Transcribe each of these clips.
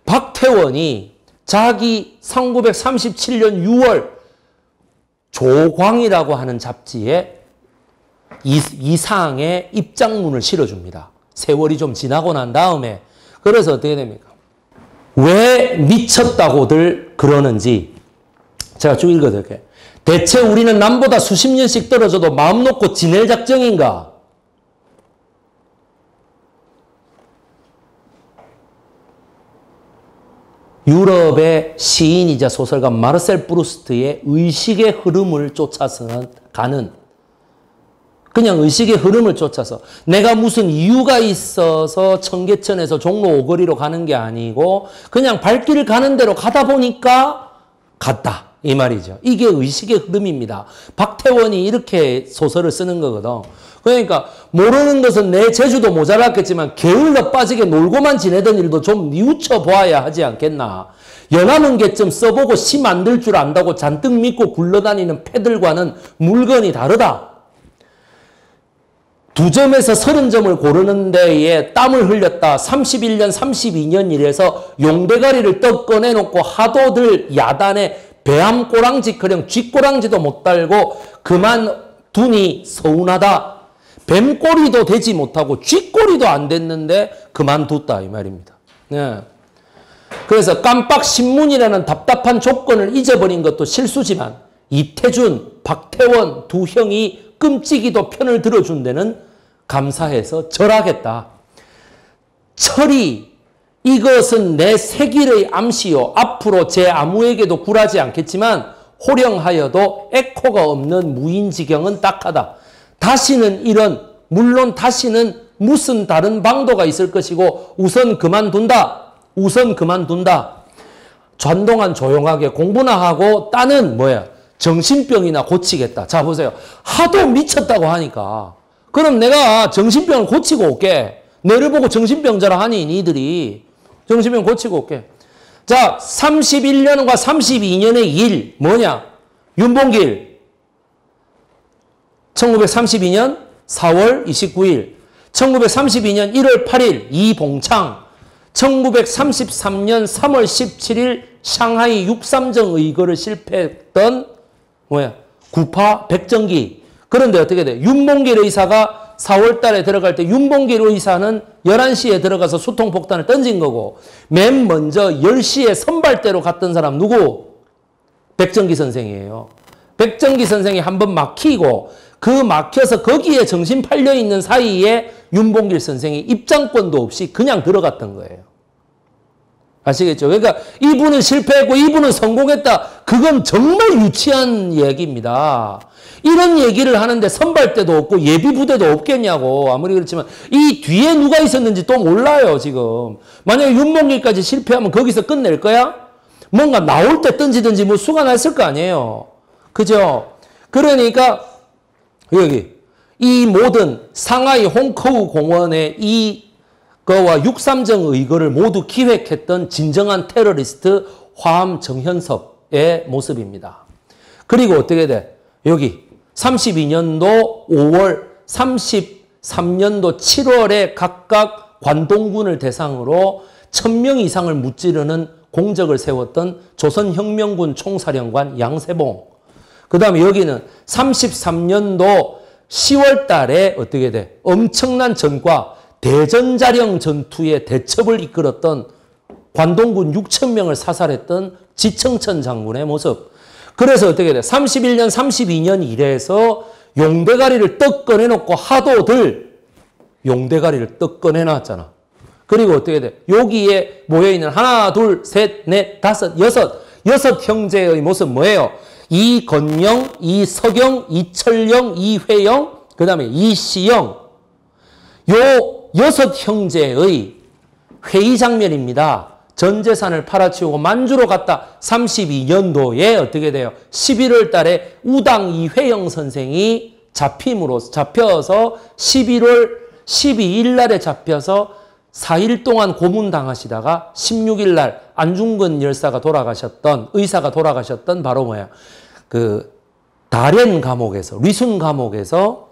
박태원이 자기 1937년 6월 조광이라고 하는 잡지에 이상의 입장문을 실어줍니다. 세월이 좀 지나고 난 다음에. 그래서 어떻게 됩니까? 왜 미쳤다고들 그러는지 제가 쭉 읽어드릴게요. 대체 우리는 남보다 수십 년씩 떨어져도 마음 놓고 지낼 작정인가? 유럽의 시인이자 소설가 마르셀 프루스트의 의식의 흐름을 쫓아서는 가는, 그냥 의식의 흐름을 쫓아서 내가 무슨 이유가 있어서 청계천에서 종로 오거리로 가는 게 아니고 그냥 발길 가는 대로 가다 보니까 갔다. 이 말이죠. 이게 의식의 흐름입니다. 박태원이 이렇게 소설을 쓰는 거거든. 그러니까 모르는 것은 내 재주도 모자랐겠지만 게을러 빠지게 놀고만 지내던 일도 좀 뉘우쳐 보아야 하지 않겠나. 연하는 개쯤 써보고 시 만들 줄 안다고 잔뜩 믿고 굴러다니는 패들과는 물건이 다르다. 2점에서 30점을 고르는 데에 땀을 흘렸다. 31년, 32년 일에서 용대가리를 떡 꺼내놓고 하도들 야단에 배암 꼬랑지커녕 쥐꼬랑지도 못 달고 그만두니 서운하다. 뱀꼬리도 되지 못하고 쥐꼬리도 안 됐는데 그만뒀다 이 말입니다. 네. 그래서 깜빡 신문이라는 답답한 조건을 잊어버린 것도 실수지만 이태준, 박태원 두 형이 끔찍이도 편을 들어준 데는 감사해서 절하겠다. 철이 이것은 내 세길의 암시요. 앞으로 제 아무에게도 굴하지 않겠지만 호령하여도 에코가 없는 무인지경은 딱하다. 다시는 물론 다시는 무슨 다른 방도가 있을 것이고 우선 그만둔다. 우선 그만둔다. 전동안 조용하게 공부나 하고 딴은 뭐야? 정신병이나 고치겠다. 자 보세요. 하도 미쳤다고 하니까 그럼 내가 정신병을 고치고 올게. 너를 보고 정신병자라 하니 니들이. 정신병 고치고 올게. 자 31년과 32년의 일 뭐냐? 윤봉길 1932년 4월 29일 1932년 1월 8일 이봉창 1933년 3월 17일 샹하이 6.3정 의거를 실패했던 뭐야? 구파 백정기. 그런데 어떻게 돼? 윤봉길 의사가 4월 달에 들어갈 때 윤봉길 의사는 11시에 들어가서 수통폭탄을 던진 거고 맨 먼저 10시에 선발대로 갔던 사람 누구? 백정기 선생이에요. 백정기 선생이 한번 막히고 그 막혀서 거기에 정신 팔려 있는 사이에 윤봉길 선생이 입장권도 없이 그냥 들어갔던 거예요. 아시겠죠? 그러니까 이분은 실패했고 이분은 성공했다. 그건 정말 유치한 얘기입니다. 이런 얘기를 하는데 선발대도 없고 예비부대도 없겠냐고. 아무리 그렇지만 이 뒤에 누가 있었는지 또 몰라요 지금. 만약에 윤봉길까지 실패하면 거기서 끝낼 거야? 뭔가 나올 때 던지든지 뭐 수가 났을 거 아니에요. 그죠? 그러니까 여기 이 모든 상하이 홍커우 공원의 이거와 6.3정 의거를 모두 기획했던 진정한 테러리스트 화암 정현섭의 모습입니다. 그리고 어떻게 돼? 여기 32년도 5월, 33년도 7월에 각각 관동군을 대상으로 1000명 이상을 무찌르는 공적을 세웠던 조선혁명군 총사령관 양세봉. 그 다음에 여기는 33년도 10월 달에 어떻게 돼? 엄청난 전과 대전자령 전투의 대첩을 이끌었던 관동군 6,000명을 사살했던 지청천 장군의 모습. 그래서 어떻게 돼? 31년, 32년 이래서 용대가리를 떡 꺼내놓고 하도들 용대가리를 떡 꺼내놨잖아. 그리고 어떻게 돼? 여기에 모여있는 하나, 둘, 셋, 넷, 다섯, 여섯 형제의 모습 뭐예요? 이건영, 이석영, 이철영, 이회영, 그 다음에 이시영. 요 6 형제의 회의 장면입니다. 전 재산을 팔아치우고 만주로 갔다 32년도에 어떻게 돼요? 11월 달에 우당 이회영 선생이 잡혀서 11월 12일 날에 잡혀서 4일 동안 고문당하시다가 16일 날 안중근 의사가 돌아가셨던 바로 뭐야? 그 다롄 감옥에서, 리순 감옥에서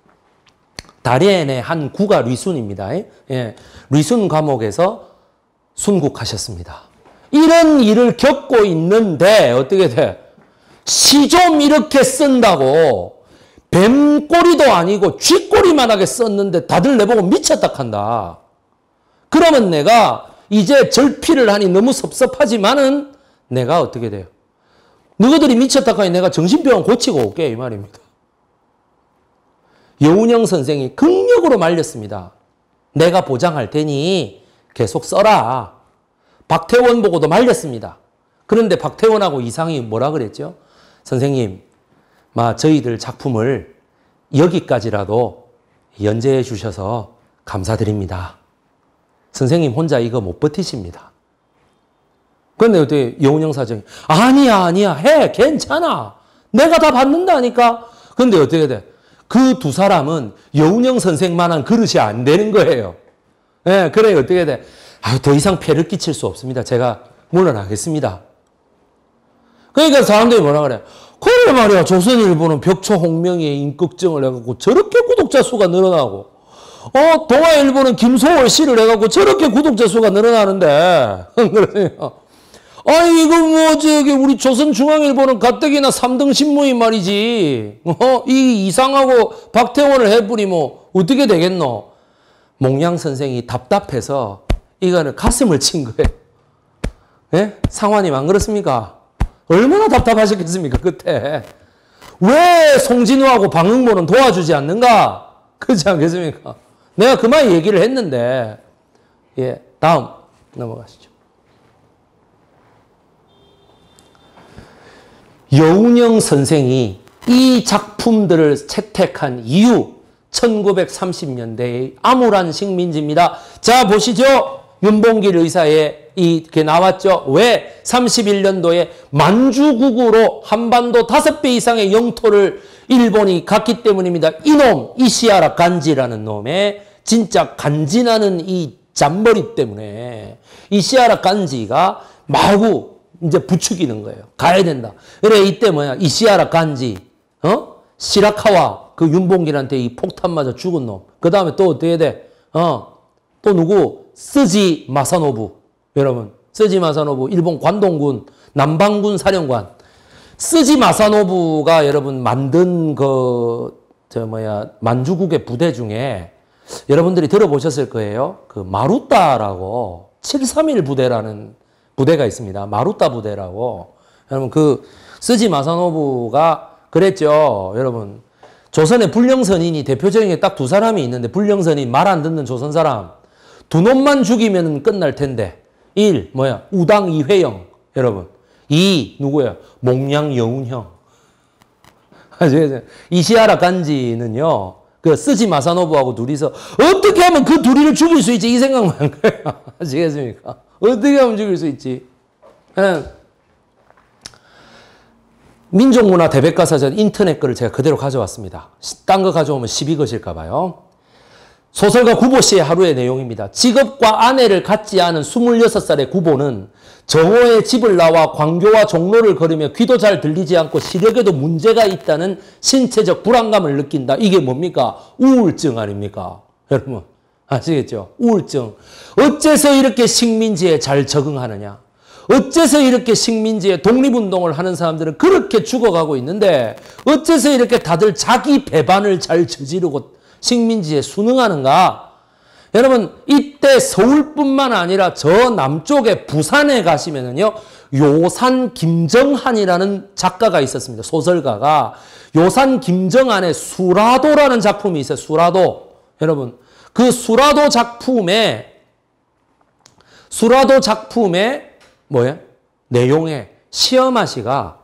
다롄의 한 구가 리순입니다. 예. 리순 감옥에서 순국하셨습니다. 이런 일을 겪고 있는데 어떻게 돼? 시 좀 이렇게 쓴다고 뱀꼬리도 아니고 쥐꼬리만하게 썼는데 다들 내보고 미쳤다 한다. 그러면 내가 이제 절필을 하니 너무 섭섭하지만은 내가 어떻게 돼요? 너희들이 미쳤다 하니 내가 정신병원 고치고 올게 이 말입니다. 여운형 선생이 극력으로 말렸습니다. 내가 보장할 테니 계속 써라. 박태원 보고도 말렸습니다. 그런데 박태원하고 이상이 뭐라 그랬죠? 선생님, 저희들 작품을 여기까지라도 연재해 주셔서 감사드립니다. 선생님 혼자 이거 못 버티십니다. 그런데 어떻게 여운형 사정이 아니야 해 괜찮아 내가 다 받는다니까. 그런데 어떻게 돼? 그 두 사람은 여운형 선생만한 그릇이 안 되는 거예요. 예, 그래 어떻게 돼? 더 이상 폐를 끼칠 수 없습니다. 제가 물러나겠습니다. 그러니까 사람들이 뭐라 그래? 그래 말이야. 조선일보는 벽초 홍명희의 인격증을 해갖고 저렇게 구독자 수가 늘어나고 동아일보는 김소월 씨를 해갖고 저렇게 구독자 수가 늘어나는데 그러니까 이거 저기 우리 조선중앙일보는 가뜩이나 3등 신문이 말이지 이 이상하고 박태원을 해버리면 어떻게 되겠노? 몽양 선생이 답답해서 이거는 가슴을 친 거예요. 예? 상환님 안 그렇습니까? 얼마나 답답하셨겠습니까 그때? 왜 송진우하고 방응모는 도와주지 않는가? 그렇지 않겠습니까? 내가 그만 얘기를 했는데 예, 다음 넘어가시죠. 여운형 선생이 이 작품들을 채택한 이유 1930년대의 암울한 식민지입니다. 자 보시죠. 윤봉길 의사의 이게 나왔죠. 왜 31년도에 만주국으로 한반도 5배 이상의 영토를 일본이 갖기 때문입니다. 이놈 이시하라 간지라는 놈의 진짜 간지나는 이 잔머리 때문에 이시하라 간지가 마구 이제 부추기는 거예요. 가야 된다. 그래 이때 뭐야 이시하라 간지 시라카와 그 윤봉길한테 이 폭탄 맞아 죽은 놈. 그 다음에 또 어떻게 돼? 또 누구? 스지 마사노부. 여러분, 스지 마사노부, 일본 관동군, 남방군 사령관. 스지 마사노부가 여러분 만든 만주국의 부대 중에 여러분들이 들어보셨을 거예요. 그 마루따라고 731 부대라는 부대가 있습니다. 마루따 부대라고. 여러분, 그 스지 마사노부가 그랬죠. 여러분, 조선의 불령선인이 대표적인 게 딱 두 사람이 있는데 불령선인 말 안 듣는 조선 사람. 두 놈만 죽이면 끝날 텐데. 1. 우당 이회영. 여러분. 2. 누구야? 몽양 여운형. 이시하라 간지는요. 그 스지 마사노부하고 둘이서 어떻게 하면 그 둘이를 죽일 수 있지? 이 생각만 한 거야. 아시겠습니까? 어떻게 하면 죽일 수 있지? 민족문화 대백과사전 인터넷 글을 제가 그대로 가져왔습니다. 딴 거 가져오면 시비 거실까 봐요. 소설가 구보 씨의 하루의 내용입니다. 직업과 아내를 갖지 않은 26살의 구보는 정오에 집을 나와 광교와 종로를 걸으며 귀도 잘 들리지 않고 시력에도 문제가 있다는 신체적 불안감을 느낀다. 이게 뭡니까? 우울증 아닙니까? 여러분 아시겠죠? 우울증. 어째서 이렇게 식민지에 잘 적응하느냐? 어째서 이렇게 식민지에 독립운동을 하는 사람들은 그렇게 죽어가고 있는데 어째서 이렇게 다들 자기 배반을 잘 저지르고 식민지에 순응하는가? 여러분 이때 서울뿐만 아니라 저 남쪽에 부산에 가시면은요 요산 김정한이라는 작가가 있었습니다. 소설가가. 요산 김정한의 수라도라는 작품이 있어요. 수라도. 여러분 그 수라도 작품의 내용에 시어마시가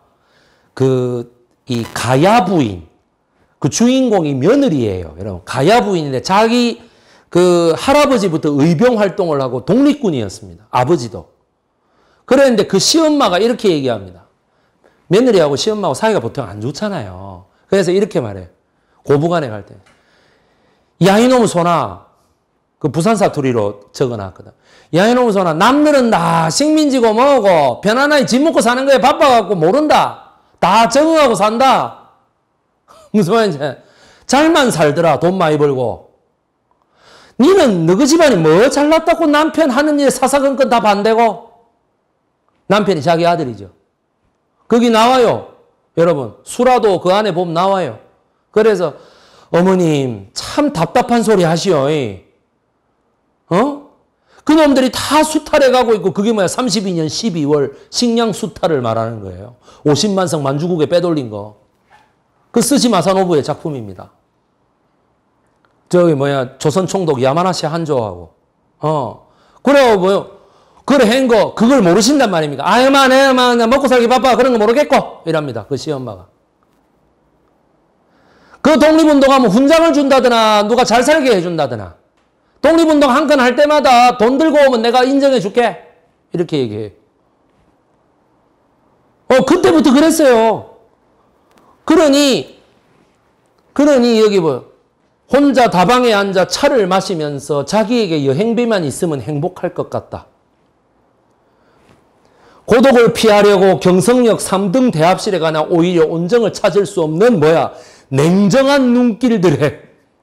이 가야 부인, 그 주인공이 며느리예요. 여러분, 가야 부인인데 자기 그 할아버지부터 의병 활동을 하고 독립군이었습니다. 아버지도. 그랬는데 그 시엄마가 이렇게 얘기합니다. 며느리하고 시엄마하고 사이가 보통 안 좋잖아요. 그래서 이렇게 말해요. 고부간에 갈 때. 야, 이놈 소나, 그 부산 사투리로 적어놨거든. 야, 이놈 소나, 남들은 다 식민지고 뭐고, 편안하게 집 먹고 사는 거에 바빠갖고 모른다. 다 적응하고 산다. 무슨 말인지. 잘만 살더라, 돈 많이 벌고. 니는 너희 집안이 뭐 잘났다고 남편 하는 일 사사건건 다 반대고? 남편이 자기 아들이죠. 거기 나와요. 여러분 수라도 그 안에 보면 나와요. 그래서 어머님 참 답답한 소리 하시오. 그놈들이 다 수탈해 가고 있고 그게 뭐야 32년 12월 식량 수탈을 말하는 거예요. 50만 성 만주국에 빼돌린 거. 그 스시 마사노부의 작품입니다. 저기 뭐야 조선 총독 야마나시 한조하고 그래고 뭐요 그래 한 거 그걸 모르신단 말입니까? 아유마 내가 먹고 살기 바빠 그런 거 모르겠고 이랍니다. 그 시엄마가. 그 독립운동하면 훈장을 준다더나 누가 잘 살게 해준다더나 독립운동 한 건 할 때마다 돈 들고 오면 내가 인정해 줄게 이렇게 얘기해요. 그때부터 그랬어요. 그러니 여기 뭐 혼자 다방에 앉아 차를 마시면서 자기에게 여행비만 있으면 행복할 것 같다. 고독을 피하려고 경성역 3등 대합실에 가나 오히려 온정을 찾을 수 없는 뭐야 냉정한 눈길들에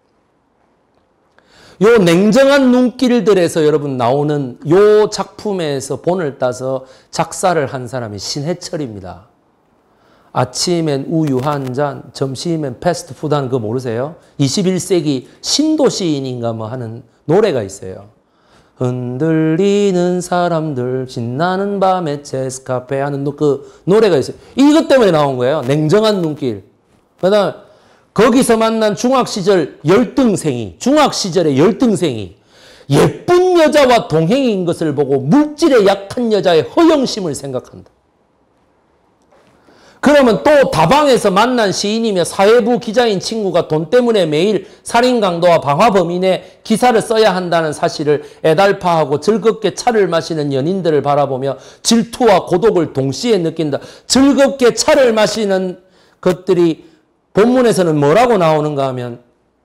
요 냉정한 눈길들에서 여러분 나오는 요 작품에서 본을 따서 작사를 한 사람이 신해철입니다. 아침엔 우유 한 잔, 점심엔 패스트푸드 하는 거 모르세요? 21세기 신도시인인가 뭐 하는 노래가 있어요. 흔들리는 사람들, 신나는 밤에 체스카페 하는 그 노래가 있어요. 이것 때문에 나온 거예요. 냉정한 눈길. 그다음에 거기서 만난 중학시절 열등생이, 중학시절의 열등생이 예쁜 여자와 동행인 것을 보고 물질에 약한 여자의 허영심을 생각한다. 그러면 또 다방에서 만난 시인이며 사회부 기자인 친구가 돈 때문에 매일 살인강도와 방화범인의 기사를 써야 한다는 사실을 애달파하고 즐겁게 차를 마시는 연인들을 바라보며 질투와 고독을 동시에 느낀다. 즐겁게 차를 마시는 것들이 본문에서는 뭐라고 나오는가 하면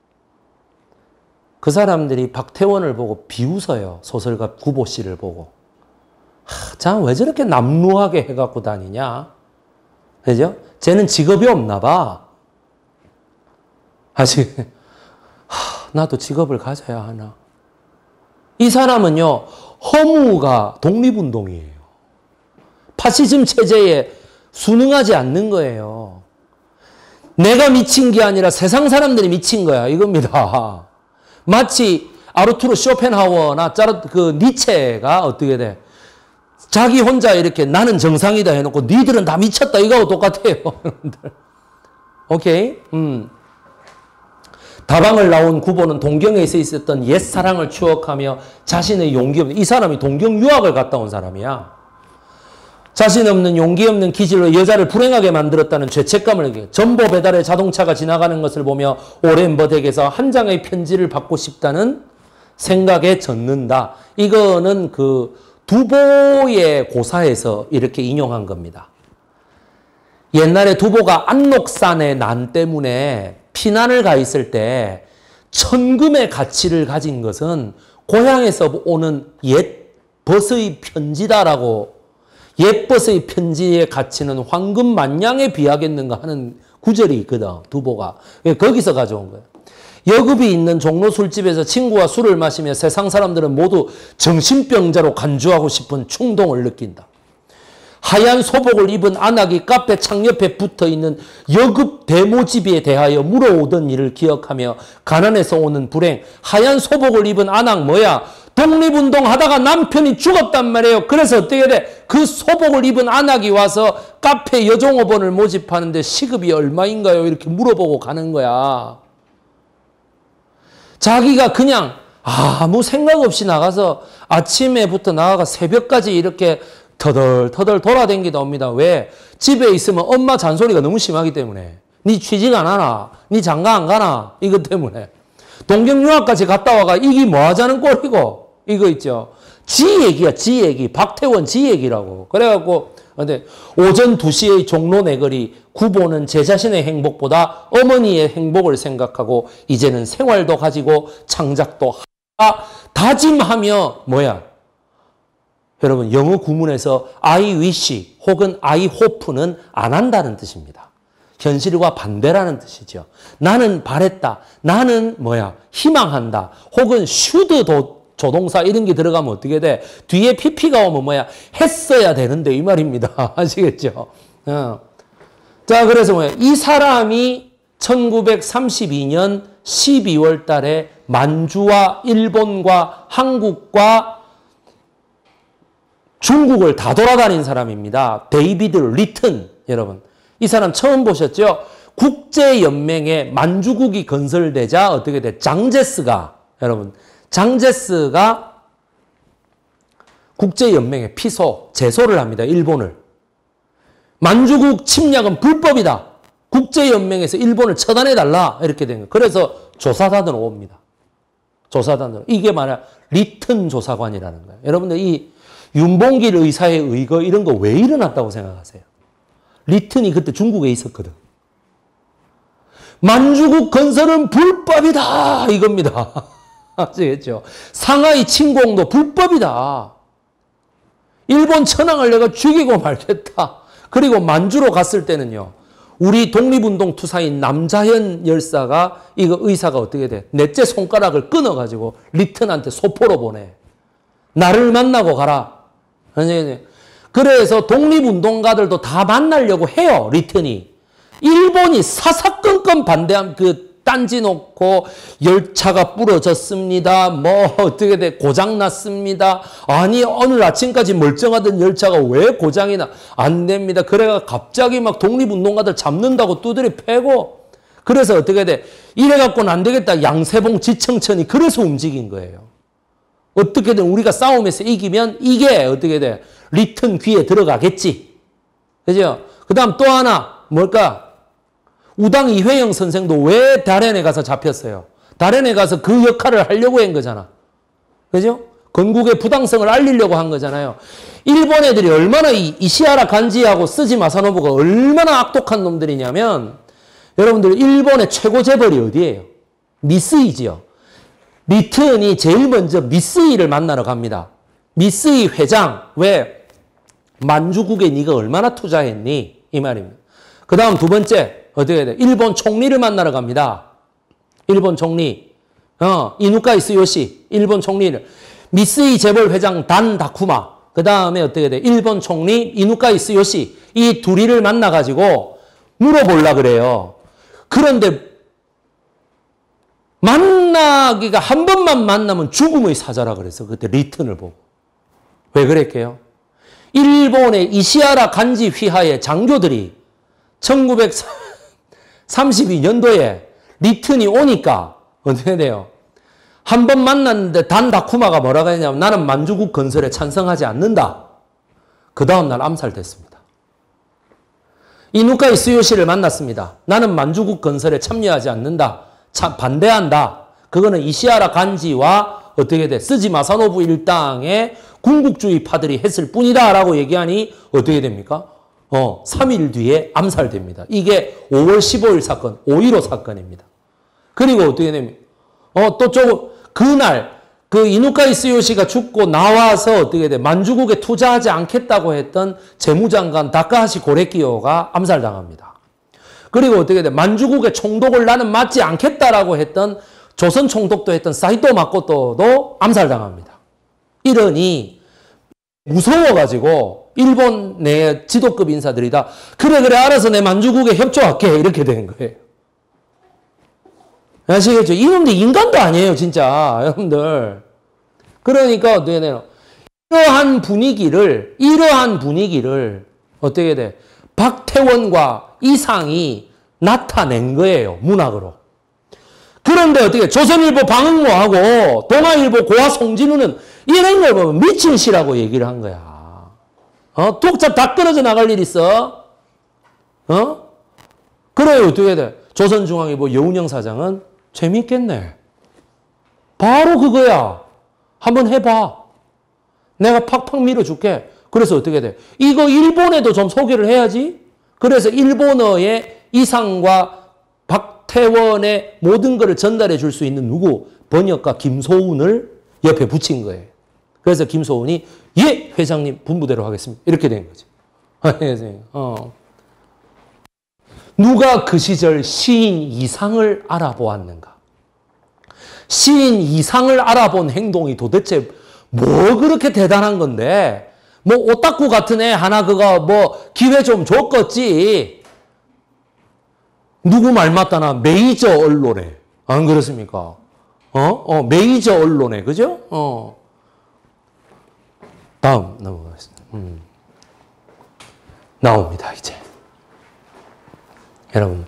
그 사람들이 박태원을 보고 비웃어요. 소설가 구보 씨를 보고. 자, 왜 저렇게 남루하게 해갖고 다니냐? 그죠? 쟤는 직업이 없나 봐. 나도 직업을 가져야 하나. 이 사람은요, 허무가 독립운동이에요. 파시즘 체제에 순응하지 않는 거예요. 내가 미친 게 아니라 세상 사람들이 미친 거야. 이겁니다. 마치 아르투르 쇼펜하우어나 그 니체가 어떻게 돼? 자기 혼자 이렇게 나는 정상이다 해놓고 니들은 다 미쳤다 이거하고 똑같아요. 오케이? 다방을 나온 구보는 동경에서 있었던 옛사랑을 추억하며 자신의 용기 없는 이 사람이 동경 유학을 갔다 온 사람이야. 자신 없는 용기 없는 기질로 여자를 불행하게 만들었다는 죄책감을 느끼고 전보 배달의 자동차가 지나가는 것을 보며 오랜 버덱에서 한 장의 편지를 받고 싶다는 생각에 젖는다. 이거는 그 두보의 고사에서 이렇게 인용한 겁니다. 옛날에 두보가 안록산의 난 때문에 피난을 가 있을 때 천금의 가치를 가진 것은 고향에서 오는 옛 벗의 편지다라고 옛 벗의 편지의 가치는 황금 만냥에 비하겠는가 하는 구절이 있거든. 두보가. 거기서 가져온 거예요. 여급이 있는 종로 술집에서 친구와 술을 마시며 세상 사람들은 모두 정신병자로 간주하고 싶은 충동을 느낀다. 하얀 소복을 입은 안악이 카페 창 옆에 붙어있는 여급 대모집에 대하여 물어오던 일을 기억하며 가난에서 오는 불행. 하얀 소복을 입은 안악 뭐야? 독립운동 하다가 남편이 죽었단 말이에요. 그래서 어떻게 돼? 그 소복을 입은 안악이 와서 카페 여종업원을 모집하는데 시급이 얼마인가요? 이렇게 물어보고 가는 거야. 자기가 그냥 아무 생각 없이 나가서 아침에부터 나가가 새벽까지 이렇게 터덜터덜 돌아다니다 옵니다. 왜? 집에 있으면 엄마 잔소리가 너무 심하기 때문에. 니 취직 안 하나? 니 장가 안 가나? 이것 때문에. 동경유학까지 갔다 와가 이게 뭐 하자는 꼴이고 이거 있죠. 지 얘기야. 지 얘기. 박태원 지 얘기라고. 그래갖고 근데 오전 2시의 종로 내거리 구보는 제 자신의 행복보다 어머니의 행복을 생각하고 이제는 생활도 가지고 창작도 하라 다짐하며 뭐야? 여러분 영어 구문에서 I wish 혹은 I hope는 안 한다는 뜻입니다. 현실과 반대라는 뜻이죠. 나는 바랬다. 나는 뭐야? 희망한다. 혹은 should 조동사 이런 게 들어가면 어떻게 돼? 뒤에 pp가 오면 뭐야? 했어야 되는데 이 말입니다. 아시겠죠? 자, 그래서 뭐야? 이 사람이 1932년 12월 달에 만주와 일본과 한국과 중국을 다 돌아다닌 사람입니다. 데이비드 리튼, 여러분. 이 사람 처음 보셨죠? 국제연맹의 만주국이 건설되자 어떻게 돼? 장제스가, 여러분, 장제스가 국제연맹에 제소를 합니다. 일본을. 만주국 침략은 불법이다. 국제연맹에서 일본을 처단해달라. 이렇게 된 거예요. 그래서 조사단으로 옵니다. 조사단으로. 이게 말이야 리튼 조사관이라는 거예요. 여러분들 이 윤봉길 의사의 의거 이런 거 왜 일어났다고 생각하세요? 리튼이 그때 중국에 있었거든. 만주국 건설은 불법이다 이겁니다. 아시겠죠? 상하이 침공도 불법이다. 일본 천황을 내가 죽이고 말겠다. 그리고 만주로 갔을 때는요. 우리 독립운동 투사인 남자현 열사가 이거 의사가 어떻게 돼? 넷째 손가락을 끊어가지고 리튼한테 소포로 보내. 나를 만나고 가라. 그래서 독립운동가들도 다 만나려고 해요. 리튼이. 일본이 사사건건 반대한 그 딴지 놓고 열차가 부러졌습니다. 뭐 어떻게 돼? 고장났습니다. 아니 오늘 아침까지 멀쩡하던 열차가 왜 고장이 나? 안 됩니다. 그래가 갑자기 막 독립운동가들 잡는다고 두드려 패고 그래서 어떻게 돼? 이래갖고는 안 되겠다. 양세봉 지청천이 그래서 움직인 거예요. 어떻게든 우리가 싸움에서 이기면 이게 어떻게 돼? 리튼 귀에 들어가겠지. 그죠? 그 다음 또 하나 뭘까? 우당 이회영 선생도 왜 다롄에 가서 잡혔어요? 다롄에 가서 그 역할을 하려고 한 거잖아. 그죠? 건국의 부당성을 알리려고 한 거잖아요. 일본 애들이 얼마나 이시하라 간지하고 스지 마사노부가 얼마나 악독한 놈들이냐면 여러분들 일본의 최고 재벌이 어디예요? 미쓰이지요. 리튼이 제일 먼저 미쓰이를 만나러 갑니다. 미쓰이 회장 왜? 만주국에 네가 얼마나 투자했니? 이 말입니다. 그 다음 두 번째 어떻게 해야 돼? 일본 총리를 만나러 갑니다. 일본 총리. 이누카 이스요시. 일본 총리를. 미쓰이 재벌 회장 단 다쿠마. 그 다음에 어떻게 돼? 일본 총리 이누카 이스요시. 이 둘이를 만나가지고 물어보려고 그래요. 그런데 만나기가 한 번만 만나면 죽음의 사자라 그랬어. 그때 리튼을 보고. 왜 그랬게요? 일본의 이시하라 간지 휘하의 장교들이 1932년도에 리튼이 오니까 어떻게 돼요? 한 번 만났는데 단 다쿠마가 뭐라고 했냐면 나는 만주국 건설에 찬성하지 않는다. 그 다음 날 암살됐습니다. 이누카 이스요시를 만났습니다. 나는 만주국 건설에 참여하지 않는다. 반대한다. 그거는 이시하라 간지와 어떻게 돼? 스지 마사노부 일당의 군국주의파들이 했을 뿐이다 라고 얘기하니 어떻게 됩니까? 3일 뒤에 암살됩니다. 이게 5월 15일 사건, 5.15 사건입니다. 그리고 어떻게 됩니까? 또 그날, 그 이누카 이스요시가 죽고 나와서 어떻게 돼? 만주국에 투자하지 않겠다고 했던 재무장관 다카하시 고레키오가 암살당합니다. 그리고 어떻게 돼? 만주국의 총독을 나는 맡지 않겠다라고 했던 조선 총독도 했던 사이토 마코토도 암살당합니다. 이러니 무서워가지고 일본 내 지도급 인사들이 다 그래 알아서 내 만주국에 협조할게 이렇게 된 거예요. 아시겠죠? 이놈들 인간도 아니에요 진짜 여러분들. 그러니까 어떻게 돼요? 이러한 분위기를 어떻게 돼? 박태원과 이상이 나타낸 거예요 문학으로. 그런데 어떻게 조선일보 방응모하고 동아일보 고화 송진우는 이런 걸 보면 미친 시라고 얘기를 한 거야. 독자 다 끊어져 나갈 일 있어? 그래요 어떻게 돼? 조선중앙일보 여운형 사장은 재밌겠네. 바로 그거야. 한번 해봐. 내가 팍팍 밀어줄게. 그래서 어떻게 돼? 이거 일본에도 좀 소개를 해야지. 그래서 일본어의 이상과 박태원의 모든 것을 전달해 줄 수 있는 누구? 번역가 김소운을 옆에 붙인 거예요. 그래서 김소운이 예 회장님 분부대로 하겠습니다. 이렇게 된 거죠. 누가 그 시절 시인 이상을 알아보았는가? 시인 이상을 알아본 행동이 도대체 뭐 그렇게 대단한 건데, 뭐 오타쿠 같은 애 하나 그거 뭐 기회 좀 줬겠지. 누구 말 맞다나 메이저 언론에. 안 그렇습니까? 메이저 언론에. 그죠? 다음 넘어가겠습니다. 나옵니다, 이제. 여러분.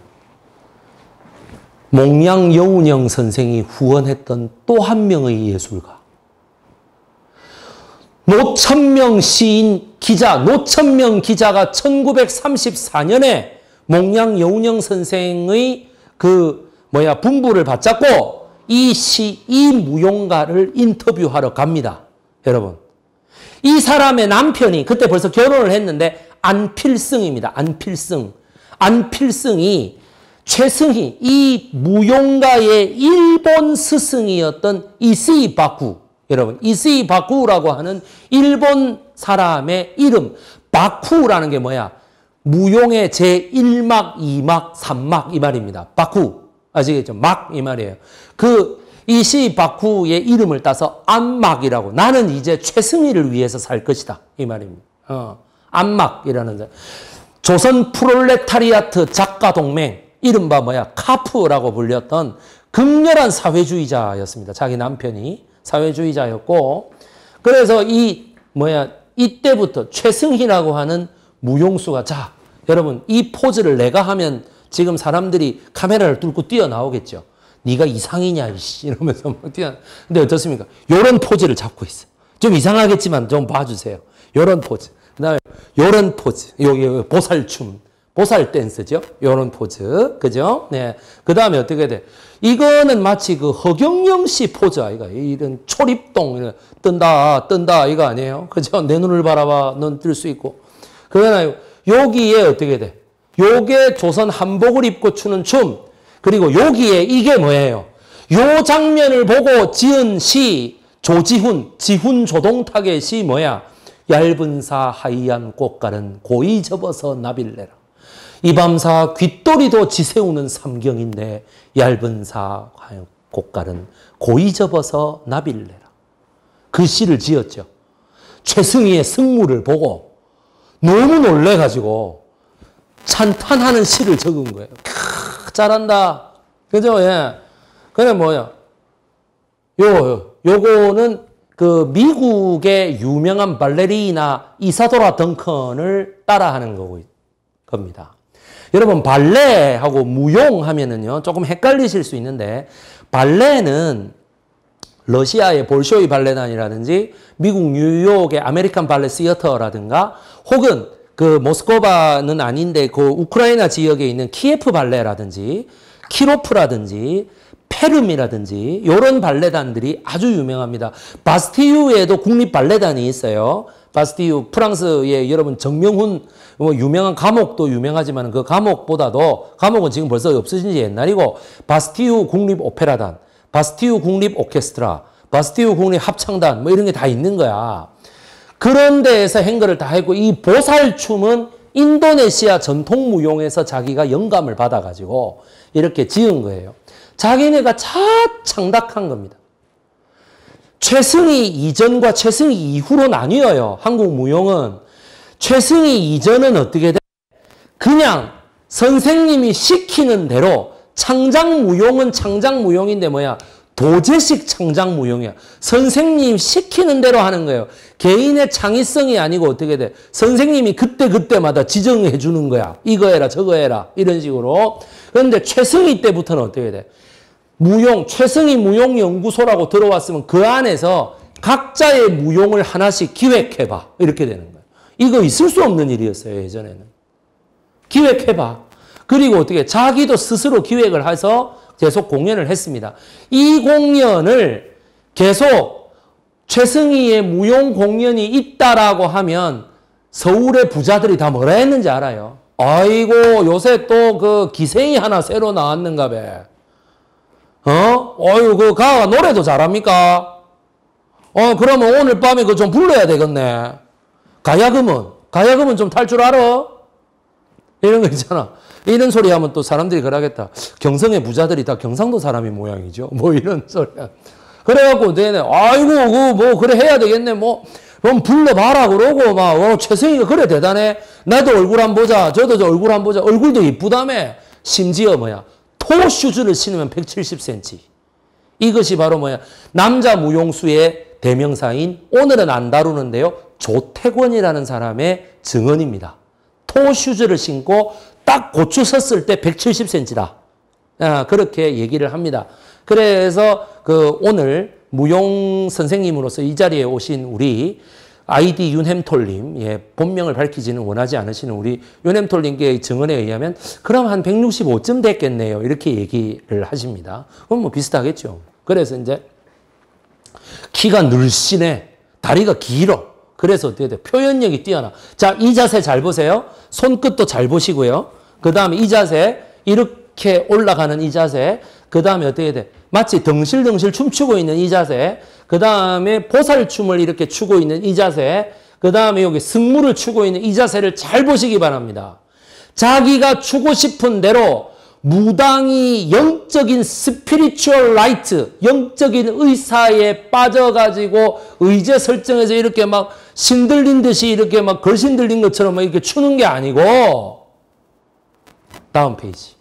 몽양 여운형 선생이 후원했던 또 한 명의 예술가. 노천명 시인 기자, 노천명 기자가 1934년에 몽양 여운형 선생의 분부를 받잡고 이 무용가를 인터뷰하러 갑니다. 여러분. 이 사람의 남편이 그때 벌써 결혼을 했는데 안필승입니다. 안필승. 안필승이 최승희, 이 무용가의 일본 스승이었던 이스이 바쿠. 여러분, 이스이 바쿠라고 하는 일본 사람의 이름. 바쿠라는 게 뭐야? 무용의 제1막, 2막, 3막 이 말입니다. 바쿠. 아시겠죠? 막 이 말이에요. 그 이시 바쿠의 이름을 따서 안막이라고. 나는 이제 최승희를 위해서 살 것이다. 이 말입니다. 안막이라는 조선 프롤레타리아트 작가 동맹. 이른바 카프라고 불렸던 극렬한 사회주의자였습니다. 자기 남편이 사회주의자였고, 그래서 이때부터 최승희라고 하는 무용수가, 자, 여러분, 이 포즈를 내가 하면 지금 사람들이 카메라를 뚫고 뛰어나오겠죠. 네가 이상이냐, 이씨. 이러면서 막 근데 어떻습니까? 요런 포즈를 잡고 있어요. 좀 이상하겠지만 좀 봐주세요. 요런 포즈. 그 다음에 요런 포즈. 여기 보살춤. 보살 댄스죠. 요런 포즈. 그죠? 네. 그 다음에 어떻게 돼? 이거는 마치 그 허경영 씨 포즈 아이가. 이런 초립동, 뜬다, 이거 아니에요? 그죠? 내 눈을 바라봐. 넌 뜰 수 있고. 그러나 여기에 어떻게 돼? 요게 조선 한복을 입고 추는 춤. 그리고 여기에 이게 뭐예요? 요 장면을 보고 지은 시, 지훈 조동탁의 시 뭐야? 얇은 사 하얀 꽃갈은 고이 접어서 나빌래라. 이 밤사 귓도리도 지새우는 삼경인데 얇은 사 하얀 꽃갈은 고이 접어서 나빌래라. 그 시를 지었죠. 최승희의 승무를 보고 너무 놀래가지고 찬탄하는 시를 적은 거예요. 잘한다. 그죠? 예. 그래, 요거는 그 미국의 유명한 발레리나 이사도라 덩컨을 따라하는 겁니다. 여러분, 발레하고 무용 하면은요, 조금 헷갈리실 수 있는데, 발레는 러시아의 볼쇼이 발레단이라든지, 미국 뉴욕의 아메리칸 발레 시어터라든가, 혹은 그 모스크바는 아닌데 그 우크라이나 지역에 있는 키예프 발레라든지 키로프라든지 페름이라든지 이런 발레단들이 아주 유명합니다. 바스티유에도 국립 발레단이 있어요. 바스티유 프랑스의 여러분 정명훈 유명한 감옥도 유명하지만 그 감옥보다도 감옥은 지금 벌써 없어진 지 옛날이고 바스티유 국립 오페라단, 바스티유 국립 오케스트라, 바스티유 국립 합창단 이런 게 다 있는 거야. 그런 데에서 행거를 다 했고 이 보살춤은 인도네시아 전통 무용에서 자기가 영감을 받아가지고 이렇게 지은 거예요. 자기네가 창작한 겁니다. 최승희 이전과 최승희 이후로 나뉘어요. 한국 무용은. 최승희 이전은 어떻게 돼? 그냥 선생님이 시키는 대로 창작무용은 창작무용인데 도제식 창작무용이야. 선생님 시키는 대로 하는 거예요. 개인의 창의성이 아니고 어떻게 돼? 선생님이 그때마다 지정해 주는 거야. 이거 해라 저거 해라 이런 식으로. 그런데 최승희 때부터는 어떻게 돼? 최승희 무용연구소라고 들어왔으면 그 안에서 각자의 무용을 하나씩 기획해봐. 이렇게 되는 거예요. 이거 있을 수 없는 일이었어요. 예전에는. 기획해봐. 그리고 어떻게 자기도 스스로 기획을 해서 계속 공연을 했습니다. 이 공연을 계속 최승희의 무용 공연이 있다라고 하면 서울의 부자들이 다 뭐라 했는지 알아요? 아이고 요새 또 그 기생이 하나 새로 나왔는가 봐. 어유 그 가가 노래도 잘합니까? 그러면 오늘 밤에 그 좀 불러야 되겠네. 가야금은 좀 탈 줄 알아? 이런 거 있잖아. 이런 소리 하면 또 사람들이 그러겠다. 경성의 부자들이 다 경상도 사람이 모양이죠. 뭐 이런 소리야. 그래갖고 내내 아이고 뭐 그래 해야 되겠네. 뭐 그럼 불러봐라 그러고 막 최승희가 그래 대단해. 나도 얼굴 한 보자. 저도 저 얼굴 한 보자. 얼굴도 이쁘다며. 심지어 뭐야. 토슈즈를 신으면 170cm. 이것이 바로 뭐야. 남자 무용수의 대명사인 오늘은 안 다루는데요. 조태권이라는 사람의 증언입니다. 토슈즈를 신고 딱 고추 섰을 때 170cm다. 그렇게 얘기를 합니다. 그래서 오늘 무용 선생님으로서 이 자리에 오신 우리 아이디 윤햄톨님, 본명을 밝히지는 원하지 않으시는 우리 윤햄톨님께 증언에 의하면 그럼 한 165쯤 됐겠네요. 이렇게 얘기를 하십니다. 그럼 뭐 비슷하겠죠. 그래서 이제 키가 늘씬해. 다리가 길어. 그래서 어떻게 돼? 표현력이 뛰어나. 자, 이 자세 잘 보세요. 손끝도 잘 보시고요. 그 다음에 이 자세, 이렇게 올라가는 이 자세. 그 다음에 어떻게 돼? 마치 덩실덩실 춤추고 있는 이 자세. 그 다음에 보살춤을 이렇게 추고 있는 이 자세. 그 다음에 여기 승무를 추고 있는 이 자세를 잘 보시기 바랍니다. 자기가 추고 싶은 대로 무당이 영적인 스피리추얼 라이트, 영적인 의사에 빠져가지고 의제 설정해서 이렇게 막 신들린 듯이 이렇게 막 걸신 들린 것처럼 막 이렇게 추는 게 아니고, 다음 페이지.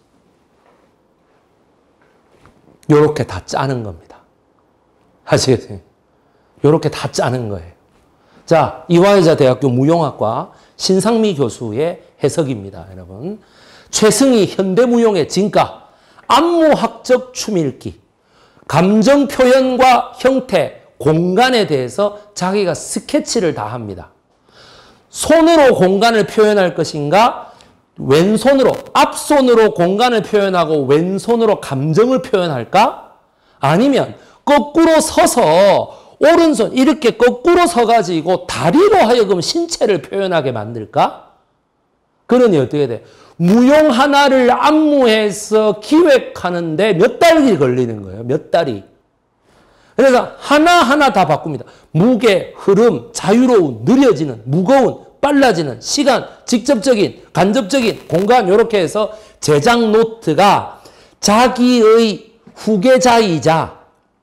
요렇게 다 짜는 겁니다. 아시겠어요? 요렇게 다 짜는 거예요. 자, 이화여자 대학교 무용학과 신상미 교수의 해석입니다, 여러분. 최승희 현대무용의 진가, 안무학적 춤읽기, 감정 표현과 형태, 공간에 대해서 자기가 스케치를 다 합니다. 손으로 공간을 표현할 것인가, 왼손으로, 앞손으로 공간을 표현하고 왼손으로 감정을 표현할까? 아니면 거꾸로 서서 오른손 이렇게 거꾸로 서가지고 다리로 하여금 신체를 표현하게 만들까? 그러니 어떻게 돼? 무용 하나를 안무해서 기획하는데 몇 달이 걸리는 거예요. 몇 달이. 그래서 하나하나 다 바꿉니다. 무게, 흐름, 자유로운, 느려지는, 무거운, 빨라지는, 시간, 직접적인, 간접적인, 공간 이렇게 해서 제작 노트가 자기의 후계자이자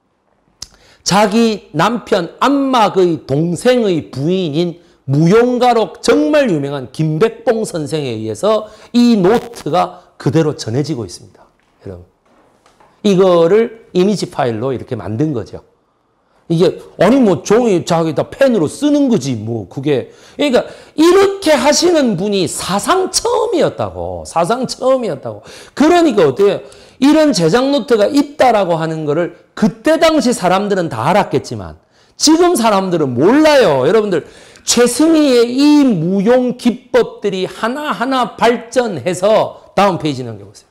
자기 남편 안막의 동생의 부인인 무용가로 정말 유명한 김백봉 선생에 의해서 이 노트가 그대로 전해지고 있습니다. 여러분, 이거를 이미지 파일로 이렇게 만든 거죠. 이게 아니 뭐 종이 자기다 펜으로 쓰는 거지 뭐 그게. 그러니까 이렇게 하시는 분이 사상 처음이었다고. 사상 처음이었다고. 그러니까 어때요? 이런 제작 노트가 있다라고 하는 거를 그때 당시 사람들은 다 알았겠지만 지금 사람들은 몰라요. 여러분들, 최승희의 이 무용 기법들이 하나하나 발전해서 다음 페이지 넘겨보세요.